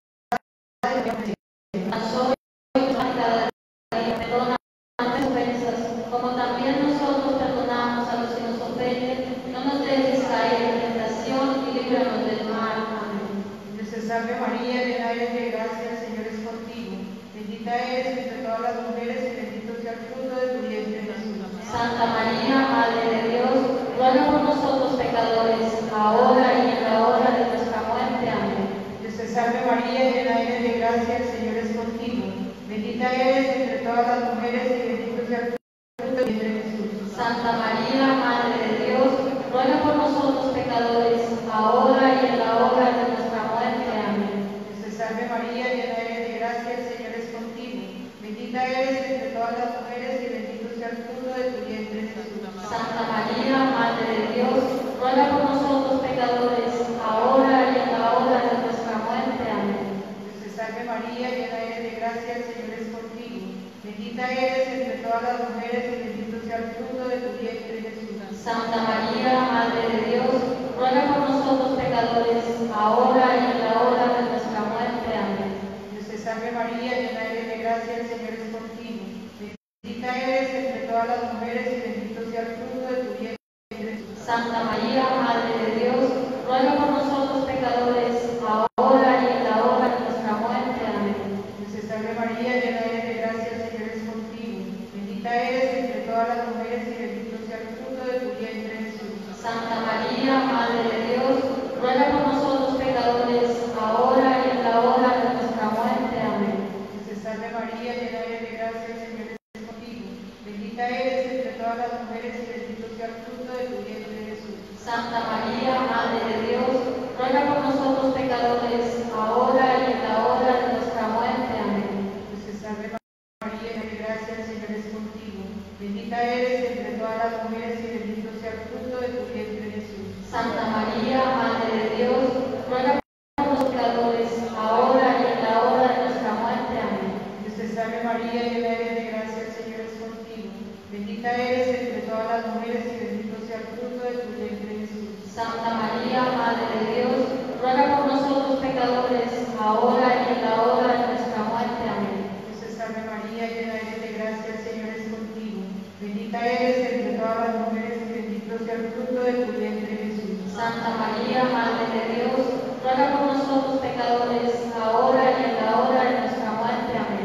Perdona nuestras ofensas, como también nosotros perdonamos a los que nos ofenden. No nos dejes caer en tentación y líbranos del mal. Amén. Dios te salve María, llena eres de gracia, el Señor es contigo. Bendita eres entre todas las mujeres y bendito sea el fruto de tu vientre, Jesús. Santa María, Madre de Dios, ruega por nosotros pecadores, ahora y en la hora de nuestra muerte. Amén. Dios te salve María, llena eres de gracia, el Señor es contigo. Bendita eres entre todas las mujeres y bendito sea el fruto de tu vientre, Jesús. Santa María, Madre de Dios, ruega por nosotros pecadores, ahora y en la hora de nuestra muerte. Amén. Dios te salve María, llena eres de gracia, el Señor es contigo. Bendita eres entre todas las mujeres y bendito sea el fruto de tu vientre, Jesús. Santa María, Madre de Dios, ruega por nosotros pecadores, ahora y en la hora de nuestra muerte. Amén. Dios te salve María, llena eres de gracia, el Señor es contigo. Bendita eres entre todas las mujeres y bendito sea el fruto de tu vientre, Jesús. Santa María, Madre de Dios, ruega por nosotros pecadores, ahora y en la hora de nuestra muerte. Amén. Dios te salve María, llena eres de gracia, el Señor es contigo. Bendita eres entre todas las mujeres y bendito sea el fruto de tu vientre, Jesús. Santa María, Madre de Dios, ruega por nosotros pecadores, ahora y en la hora de nuestra muerte. Amén. Dios te salve María, llena eres de gracia, el Señor es contigo. Bendita eres entre todas las mujeres y bendito sea el fruto de tu vientre, Jesús. Santa María, Madre de Dios, ruega por nosotros pecadores, ahora y en la hora de nuestra muerte. Amén. Dios te salve María, llena eres de gracia, el Señor es contigo. Bendita eres entre todas las mujeres y bendito sea el fruto de tu vientre, Jesús. Santa María, Madre de Dios, ruega por nosotros pecadores, ahora y en la hora de nuestra muerte. Amén. Dios te salve María, llena de gracia, el Señor es contigo. Bendita eres entre todas las mujeres y bendito sea el fruto de tu vientre, Jesús. Santa María, Madre de Dios, ruega por los pecadores, ahora y en la hora de nuestra muerte. Amén. Dios te salve María, llena eres de gracia, el Señor es contigo. Bendita eres entre todas las mujeres y bendito sea el fruto de tu vientre, Jesús. Santa María, Madre de Dios, ruega por nosotros pecadores, ahora y en la hora de nuestra muerte. Amén. Dios te salve María, llena eres de gracia, el Señor es contigo. Bendita eres entre todas las mujeres y bendito sea el fruto de tu vientre, Jesús. Santa María, Madre de Dios, ruega por nosotros pecadores, ahora y en la hora de nuestra muerte. Amén.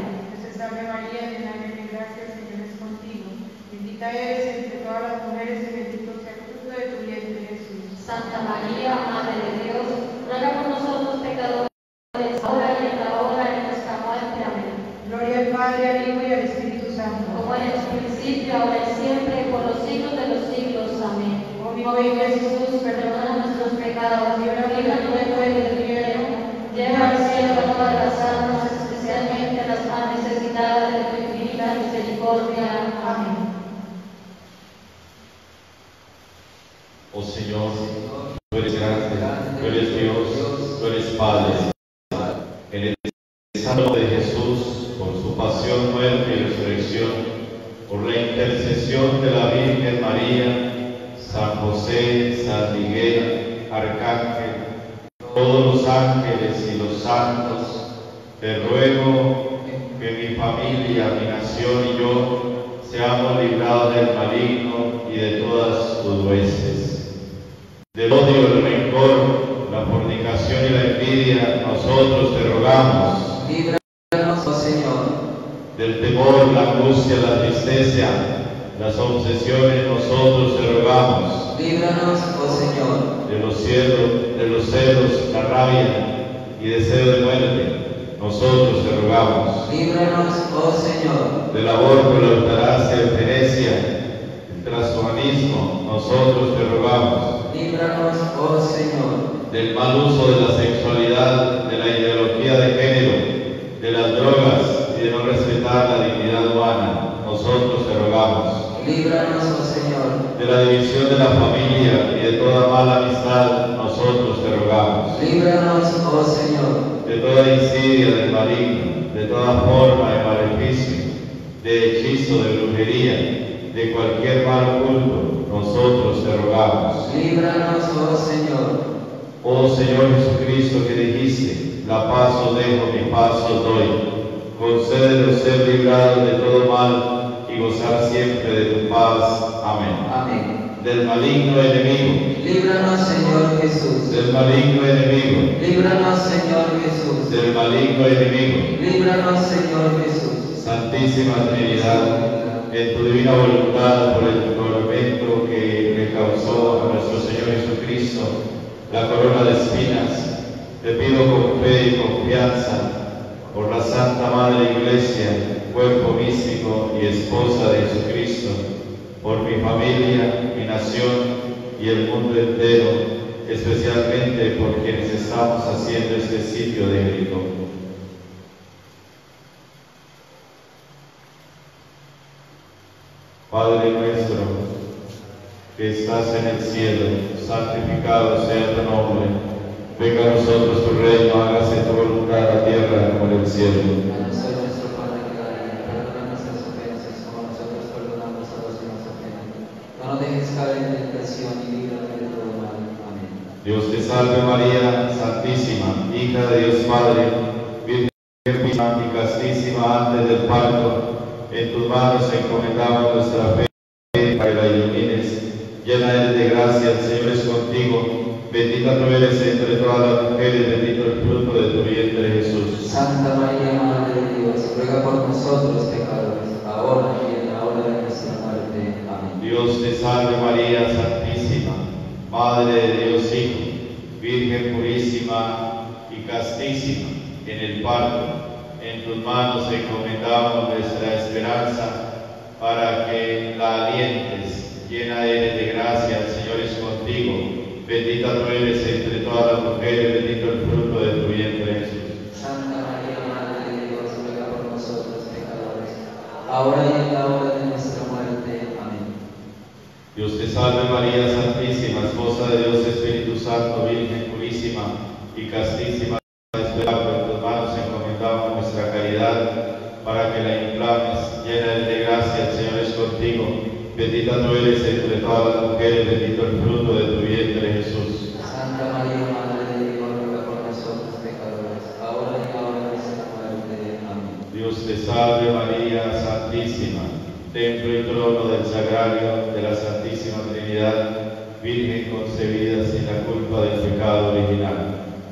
Santa María, Madre de Dios, ruega por nosotros pecadores, ahora y en la hora de nuestra muerte. Amén. Gloria al Padre, al Hijo y al Espíritu Santo. Como en el principio, ahora y siempre, por los siglos de los siglos. Amén. Oh mi buen Jesús, perdona nuestros pecados, líbranos del fuego y del infierno, lleva al cielo a todas las almas, especialmente a las más necesitadas de tu infinita misericordia. Amén. Oh Señor, tú eres grande, tú eres Dios, tú eres Padre. En el santo de Jesús, por su pasión, muerte y resurrección, por la intercesión de la Virgen María, San José, San Miguel, Arcángel, todos los ángeles y los santos, te ruego que mi familia, mi nación y yo seamos librados del maligno y de todas sus huestes. Del odio, el rencor, la fornicación y la envidia, nosotros te rogamos. Líbranos, oh Señor. Del temor, la angustia, la tristeza, las obsesiones, nosotros te rogamos. Líbranos, oh Señor. De los cielos, de los celos, la rabia y deseo de muerte, nosotros te rogamos. Líbranos, oh Señor. Del aborto, la eutanasia, la eugenesia, el transhumanismo, nosotros te rogamos. Líbranos, oh Señor. Del mal uso de la sexualidad, de la ideología de género, de las drogas y de no respetar la dignidad humana, nosotros te rogamos. Líbranos, oh Señor. De la división de la familia y de toda mala amistad, nosotros te rogamos. Líbranos, oh Señor. De toda insidia del maligno, de toda forma de maleficio, de hechizo, de brujería, de cualquier mal oculto, nosotros te rogamos. Líbranos, oh Señor. Oh Señor Jesucristo, que dijiste, la paz os dejo, mi paz os doy. Concédenos ser librados de todo mal y gozar siempre de tu paz. Amén. Amén. Del maligno enemigo. Líbranos, Señor Jesús. Del maligno enemigo. Líbranos, Señor Jesús. Del maligno enemigo. Líbranos, Señor Jesús. Santísima Trinidad, en tu divina voluntad, por el tormento que le causó a nuestro Señor Jesucristo la corona de espinas, te pido con fe y confianza, por la Santa Madre Iglesia, cuerpo místico y esposa de Jesucristo, por mi familia, mi nación y el mundo entero, especialmente por quienes estamos haciendo este sitio de grito. Padre nuestro, que estás en el cielo, santificado sea tu nombre. Venga a nosotros tu reino, hágase tu voluntad en la tierra como en el cielo. Danos hoy nuestro pan de cada día, perdona nuestras ofensas como nosotros perdonamos a los que nos ofenden. No nos dejes caer en tentación y líbranos de todo mal. Amén. Dios te salve María, santísima, hija de Dios Padre, Virgen purísima y castísima antes del parto. En tus manos encomendamos nuestra fe para que la ilumines. Llena eres de gracia, el Señor es contigo. Bendita tú eres entre todas las mujeres, bendito el fruto de tu vientre Jesús. Santa María, Madre de Dios, ruega por nosotros pecadores, ahora y en la hora de nuestra muerte. Amén. Dios te salve María, santísima, Madre de Dios Hijo, Virgen purísima y castísima en el parto. En tus manos encomendamos nuestra esperanza para que la alientes. Llena eres de gracia, el Señor es contigo. Bendita tú eres entre todas las mujeres, bendito el fruto de tu vientre Jesús. Santa María, Madre de Dios, ruega por nosotros pecadores, ahora y en la hora de nuestra muerte. Amén. Dios te salve María, santísima, esposa de Dios, Espíritu Santo, Virgen purísima y castísima. En tus manos encomendamos nuestra caridad para que la inflames. Llena eres de gracia, el Señor es contigo. Bendita tú eres entre todas las mujeres, bendito el fruto de tu vientre Jesús. Santa María, Madre de Dios, ruega por nosotros pecadores, ahora y en la hora de nuestra muerte. Amén. Dios te salve María, santísima, templo y trono del sagrario de la Santísima Trinidad, Virgen concebida sin la culpa del pecado original.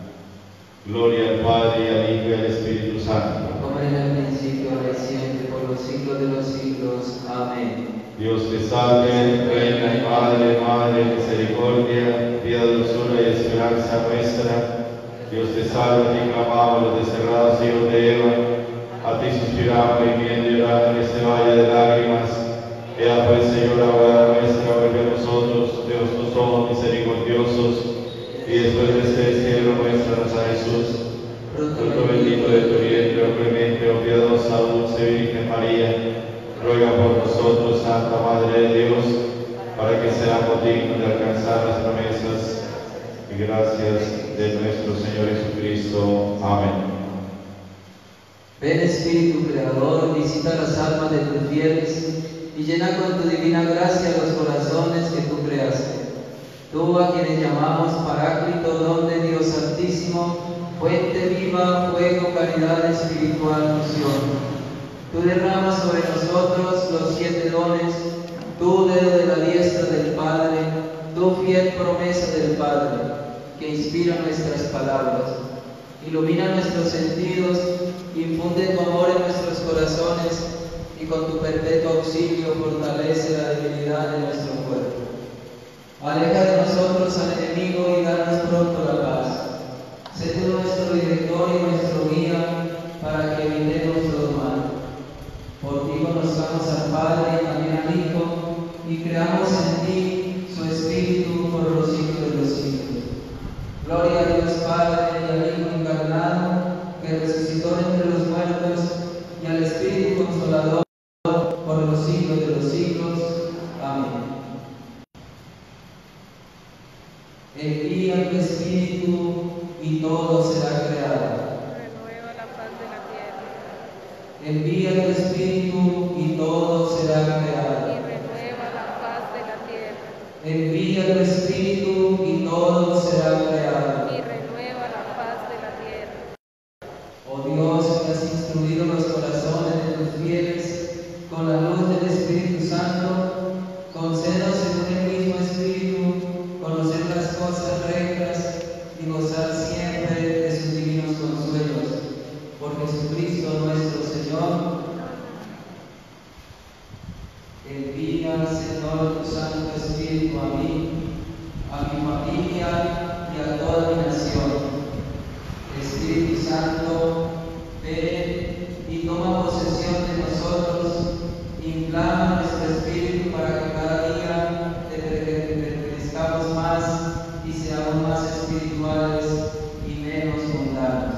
Gloria al Padre, y al Hijo y al Espíritu Santo. Como en el principio, ahora y siempre, por los siglos de los siglos. Amén. Dios te salve, Reina y Madre, Madre Madre de misericordia, vida, dulzura y esperanza nuestra, Dios te salve, a ti clamamos los desterrados hijos de Eva, a ti suspiramos gimiendo y llorando en este valle de lágrimas. Ea pues, Señor, abogada nuestra, vuelve a nosotros, Dios tus ojos misericordiosos, y después de este destierro muéstranos a Jesús, fruto bendito de tu vientre, oh clemente, oh piadosa, dulce Virgen María. Ruega por nosotros, Santa Madre de Dios, para que seamos dignos de alcanzar las promesas y gracias de nuestro Señor Jesucristo. Amén. Ven Espíritu Creador, visita las almas de tus fieles y llena con tu divina gracia los corazones que tú creaste. Tú, a quienes llamamos Paráclito, don de Dios Altísimo, fuente viva, fuego, caridad espiritual, unción. Tú derramas sobre nosotros los siete dones, tú dedo de la diestra del Padre, tú fiel promesa del Padre, que inspira nuestras palabras, ilumina nuestros sentidos, infunde tu amor en nuestros corazones y con tu perpetuo auxilio fortalece la debilidad de nuestro cuerpo. Aleja de nosotros al enemigo y danos pronto la paz. Sé tú nuestro director y nuestro guía para que evitemos todo mal. Por ti conozcamos al Padre y también al Hijo, y creamos en ti su Espíritu por los siglos de los siglos. Gloria a Dios Padre y al Hijo encarnado, que resucitó entre los muertos, y al Espíritu Consolador por los siglos de los siglos. Amén. Envía tu Espíritu y todo será creado. Renueva la paz de la tierra. Envía tu Espíritu y todo será creado. Y renueva la paz de la tierra. Envía tu Espíritu y todo será creado. Y renueva la paz de la tierra. Oh Dios, que has instruido los corazones de tus fieles con la luz del Espíritu Santo, concédenos en el mismo Espíritu conocer las cosas rectas y gozar siempre de sus divinos consuelos. Por Jesucristo nuestro Señor. Envía, Señor, tu Santo Espíritu a mí, a mi familia y a toda mi nación. Espíritu Santo, ven y toma posesión de nosotros, inflama nuestro espíritu para que cada día te pertenezcamos más y seamos más espirituales y menos mundanos.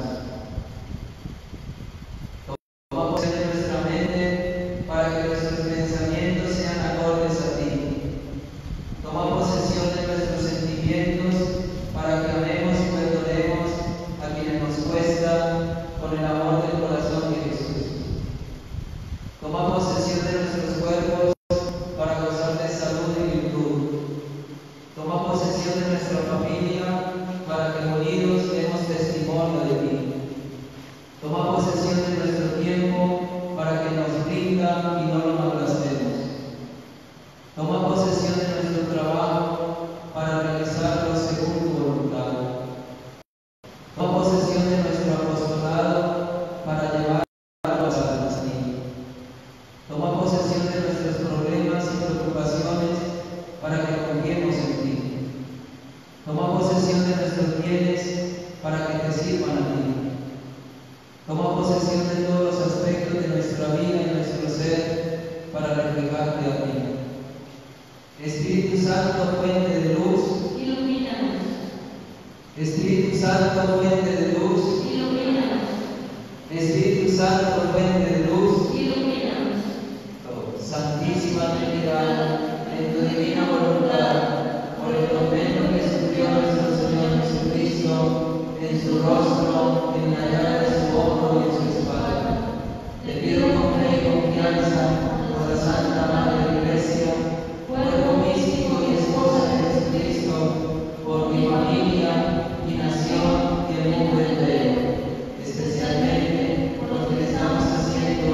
Toma posesión de nuestra mente para que nuestros pensamientos sean acordes a ti. Toma posesión de nuestros sentimientos para que amemos y perdonemos a quienes nos cuesta con el amor del corazón de Jesús. Toma posesión de nuestros cuerpos para gozar de salud y virtud. Toma posesión de nuestra familia para que unidos demos testimonio de ti. Toma posesión de nuestro tiempo para que nos rinda y no lo malgastemos. Toma posesión de nuestro trabajo para realizarlo según tu voluntad. Toma posesión de nuestro apostolado para llevar a los almas a ti. Toma posesión de nuestros problemas y preocupaciones para que confiemos en ti. Toma posesión de nuestros bienes para que te sirvan a ti. Toma posesión de todos los aspectos de nuestra vida y nuestro ser para reflejarte a ti. Espíritu Santo, fuente de luz, ilumínanos. Espíritu Santo, fuente de luz, Ilumínanos. Espíritu Santo, fuente de luz, Ilumínanos. Santísima Trinidad, en tu divina voluntad, por el tormento que sufrió nuestro Señor Jesucristo, en su rostro, en la llaga de su hombro y en su espalda, te pido con fe y confianza, por la Santa Madre Iglesia, cuerpo místico y esposa de Jesucristo, por mi familia, mi nación y el mundo entero, especialmente por lo que estamos haciendo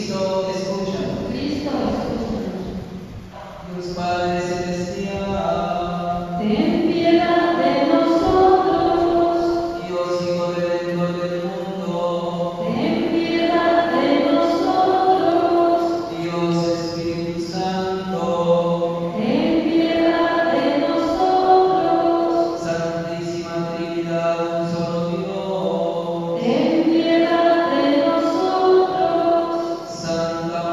Cristo, escúchanos. Cristo, escúchanos. Dios Padre Celestial, Ten piedad de nosotros. Dios Hijo Redentor del mundo, Ten piedad de nosotros. Dios Espíritu Santo, Ten piedad de nosotros. Santísima Trinidad, un solo Dios, Ten piedad de nosotros. Santa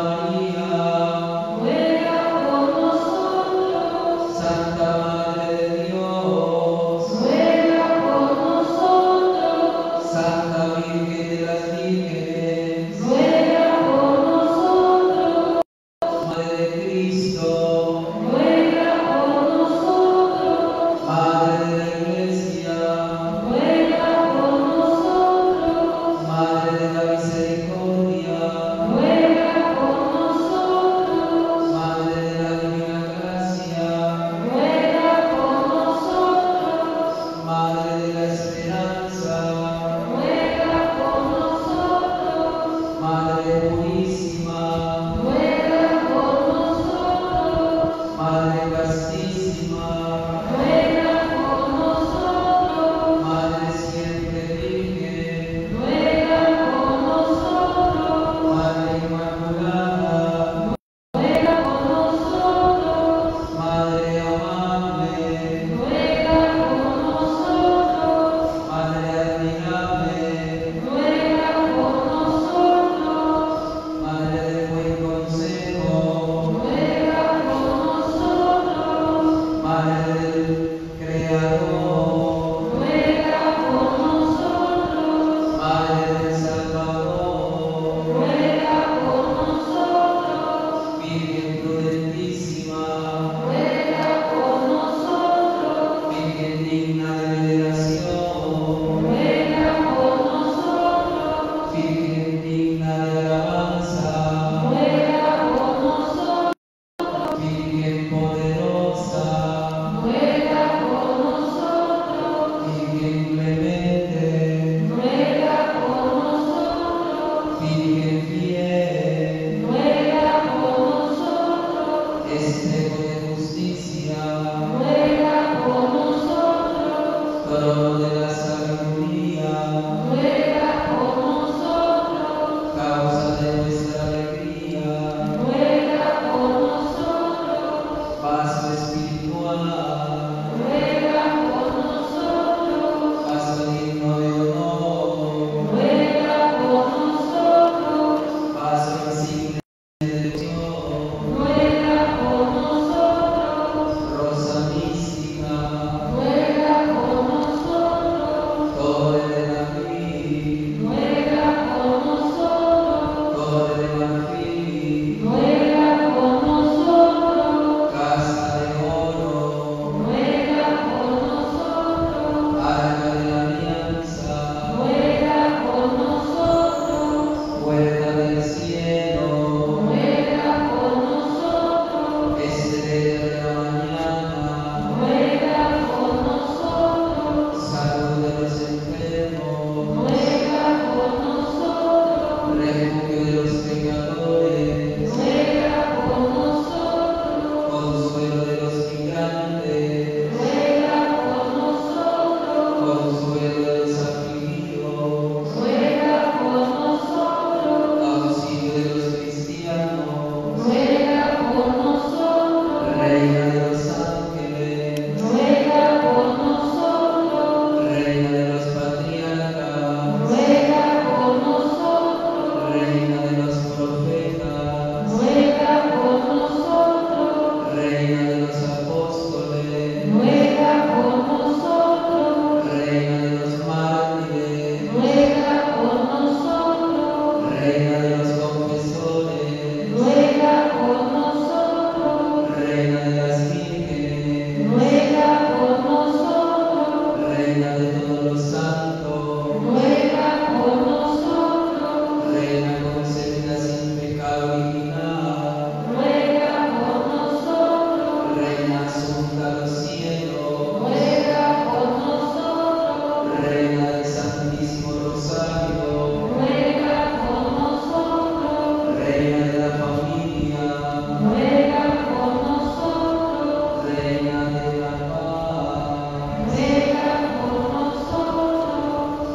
María, Ruega por nosotros. Santa Madre de Dios, Ruega por nosotros. Santa Virgen de las Vírgenes, Ruega por nosotros. Madre de Cristo, Ruega por nosotros. Madre de la Iglesia, Ruega por nosotros. Madre de la Misericordia, Ruega por nosotros. Madre de la Divina Gracia, Ruega por nosotros. Madre de la Esperanza, Ruega por nosotros. Madre Purísima, Ruega por nosotros. Madre Castísima, Ruega por nosotros. Madre siempre Virgen, Ruega por nosotros. Madre Inmaculada, Ruega por nosotros. Madre amable, Ruega por nosotros. Madre admirable, Ruega por nosotros. Madre de buen consejo, Ruega por nosotros. Madre del Creador, Ruega por nosotros. Madre del Salvador, Ruega por nosotros. Virgen prudentísima, Ruega por nosotros. Virgen digna de veneración, Ruega por nosotros. Virgen digna de alabanza, Ruega por nosotros. Virgen poderosa, Ruega por nosotros. Virgen clemente, Ruega por nosotros. Virgen fiel, Ruega por nosotros. espejo de justicia, Ruega por nosotros. trono de la sabiduría, Ruega por nosotros. causa de nuestra alegría, Ruega por nosotros. vaso espiritual, Ruega por nosotros. vaso digno de honor, Ruega por nosotros. vaso insigne de devoción, Ruega por nosotros. rosa mística, Ruega por nosotros. torre de marfil, Ruega por nosotros. torre de marfil, Ruega por nosotros. casa de oro, Ruega por nosotros. arca de la alianza, Ruega por nosotros. puerta del cielo, Ruega por nosotros. estrella de la mañana, Ruega por nosotros. salud de los enfermos, Ruega por nosotros. refugio de los pecadores, Ruega por nosotros. consuelo de los migrantes, Ruega por nosotros. consuelo de los afligidos, Ruega por nosotros. auxilio de los cristianos, Ruega por nosotros. reina de los ángeles, Ruega por nosotros. reina de los patriarcas, Ruega por nosotros. reina de los profetas, Ruega por nosotros. reina de los apóstoles, Ruega por nosotros. reina de los mártires, Ruega por nosotros. reina de los confesores, Ruega por nosotros. reina de las vírgenes, Ruega por nosotros. reina de todos los santos, Ruega por nosotros. reina concebida sin pecado original, Ruega por nosotros. reina asunta a los cielos, Ruega por nosotros. reina del Santísimo Rosario, Ruega por nosotros. reina Reina de la familia, ruega por nosotros, Reina de la paz. ruega por nosotros.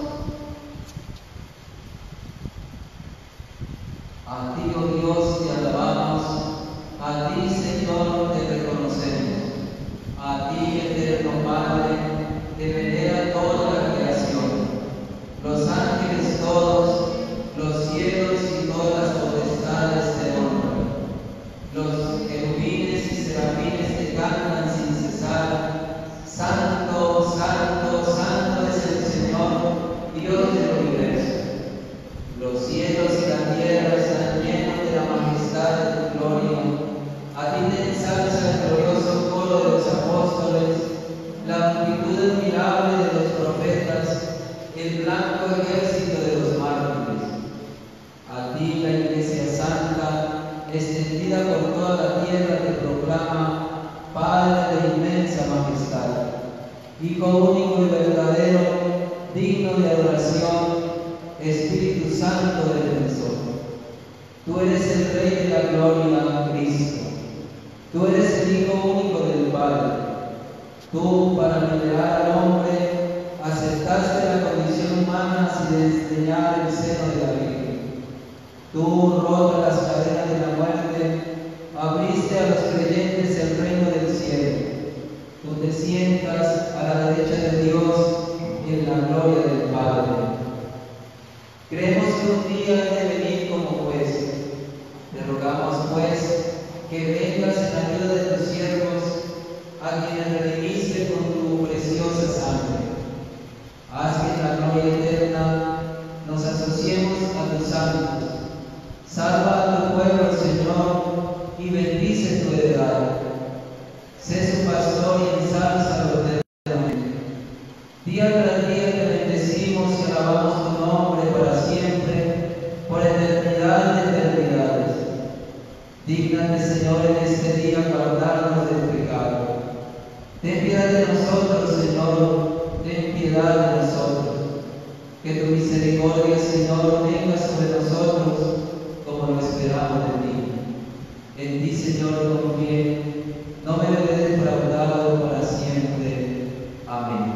A ti, oh Dios, te alabamos, a ti, Señor, te reconocemos, a ti, eterno Padre, te venera toda la creación, los ángeles todos, los cielos y todas las potestades te honran, los querubines y serafines te cantan sin cesar, Santo, Santo, Santo es el Señor, Dios del universo. Los cielos y la tierra están llenos de la majestad de tu gloria. A ti te ensalza el glorioso coro de los apóstoles, la multitud admirable de los profetas, el blanco ejército de los mártires. A ti la Iglesia Santa, extendida por toda la tierra, te proclama Padre de inmensa majestad, Hijo único y verdadero, digno de adoración, Espíritu Santo defensor. Tú eres el Rey de la gloria, Cristo. Tú eres el Hijo único del Padre. Tú, para liberar al hombre, aceptaste la condición humana sin desdeñar el seno de la Virgen. Tú, rotas las cadenas de la muerte, abriste a los creyentes el reino del cielo. Tú te sientas a la derecha de Dios y en la gloria del Padre. Creemos que un día he de venir como juez. Te rogamos, pues, que vengas en ayuda de tus siervos, a quienes redimiste con tu preciosa sangre. Haz que en la gloria eterna nos asociemos a tus santos. Salva a tu pueblo, Señor, y bendice tu heredad. Sé su pastor y ensálzalo eternamente. Día tras día te bendecimos y alabamos tu nombre para siempre, por eternidad de eternidades. Dígnate, Señor, en este día guardarnos del pecado. Ten piedad de nosotros, Señor, ten piedad de nosotros. Que tu misericordia, Señor, venga sobre nosotros como lo esperamos de ti. En ti, Señor, confié, no me veré defraudado para siempre. Amén.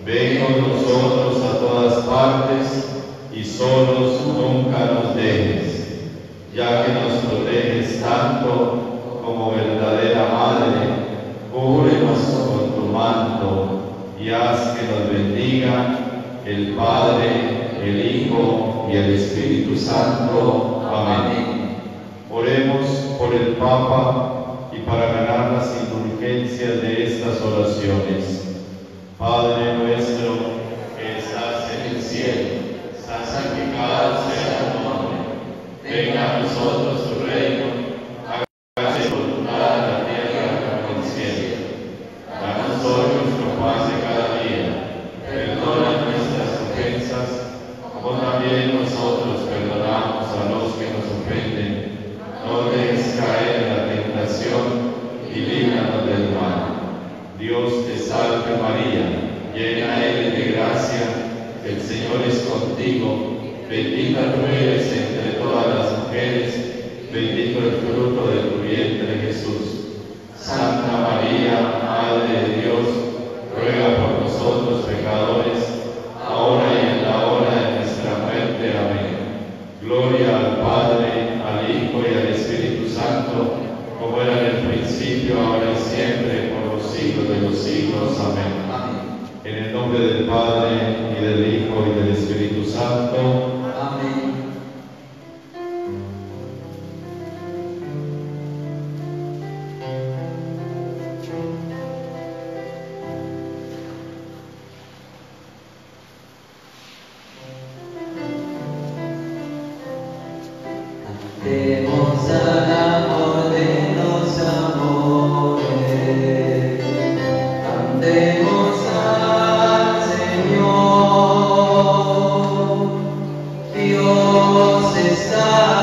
Ven con nosotros a todas partes y solos nunca nos dejes, ya que nos proteges tanto como verdadera madre. Cúbrenos con tu manto y haz que nos bendiga el Padre, el Hijo y el Espíritu Santo. Amén. Oremos por el Papa y para ganar las indulgencias de estas oraciones. Padre nuestro que estás en el cielo, santificado sea tu nombre. Venga a nosotros tu reino, hágase tu voluntad en la tierra como en el cielo. Danos hoy nuestro pan de cada día. Perdona nuestras ofensas, como también nosotros perdonamos a los que nos ofenden. No dejes caer en la tentación y líbranos del mal. Dios te salve María, llena eres de gracia, el Señor es contigo, bendita tú eres entre todas las mujeres, bendito el fruto de tu vientre Jesús. Santa María, Madre de Dios, ruega por nosotros pecadores, ahora y en la hora de nuestra muerte. Amén. Gloria al Padre, al Hijo y al Espíritu Santo, como era en el principio, ahora y siempre, por los siglos de los siglos. Amén. Amén. En el nombre del Padre, y del Hijo, y del Espíritu Santo. Amén. Cantemos al amor de los amores, cantemos al Señor. Dios está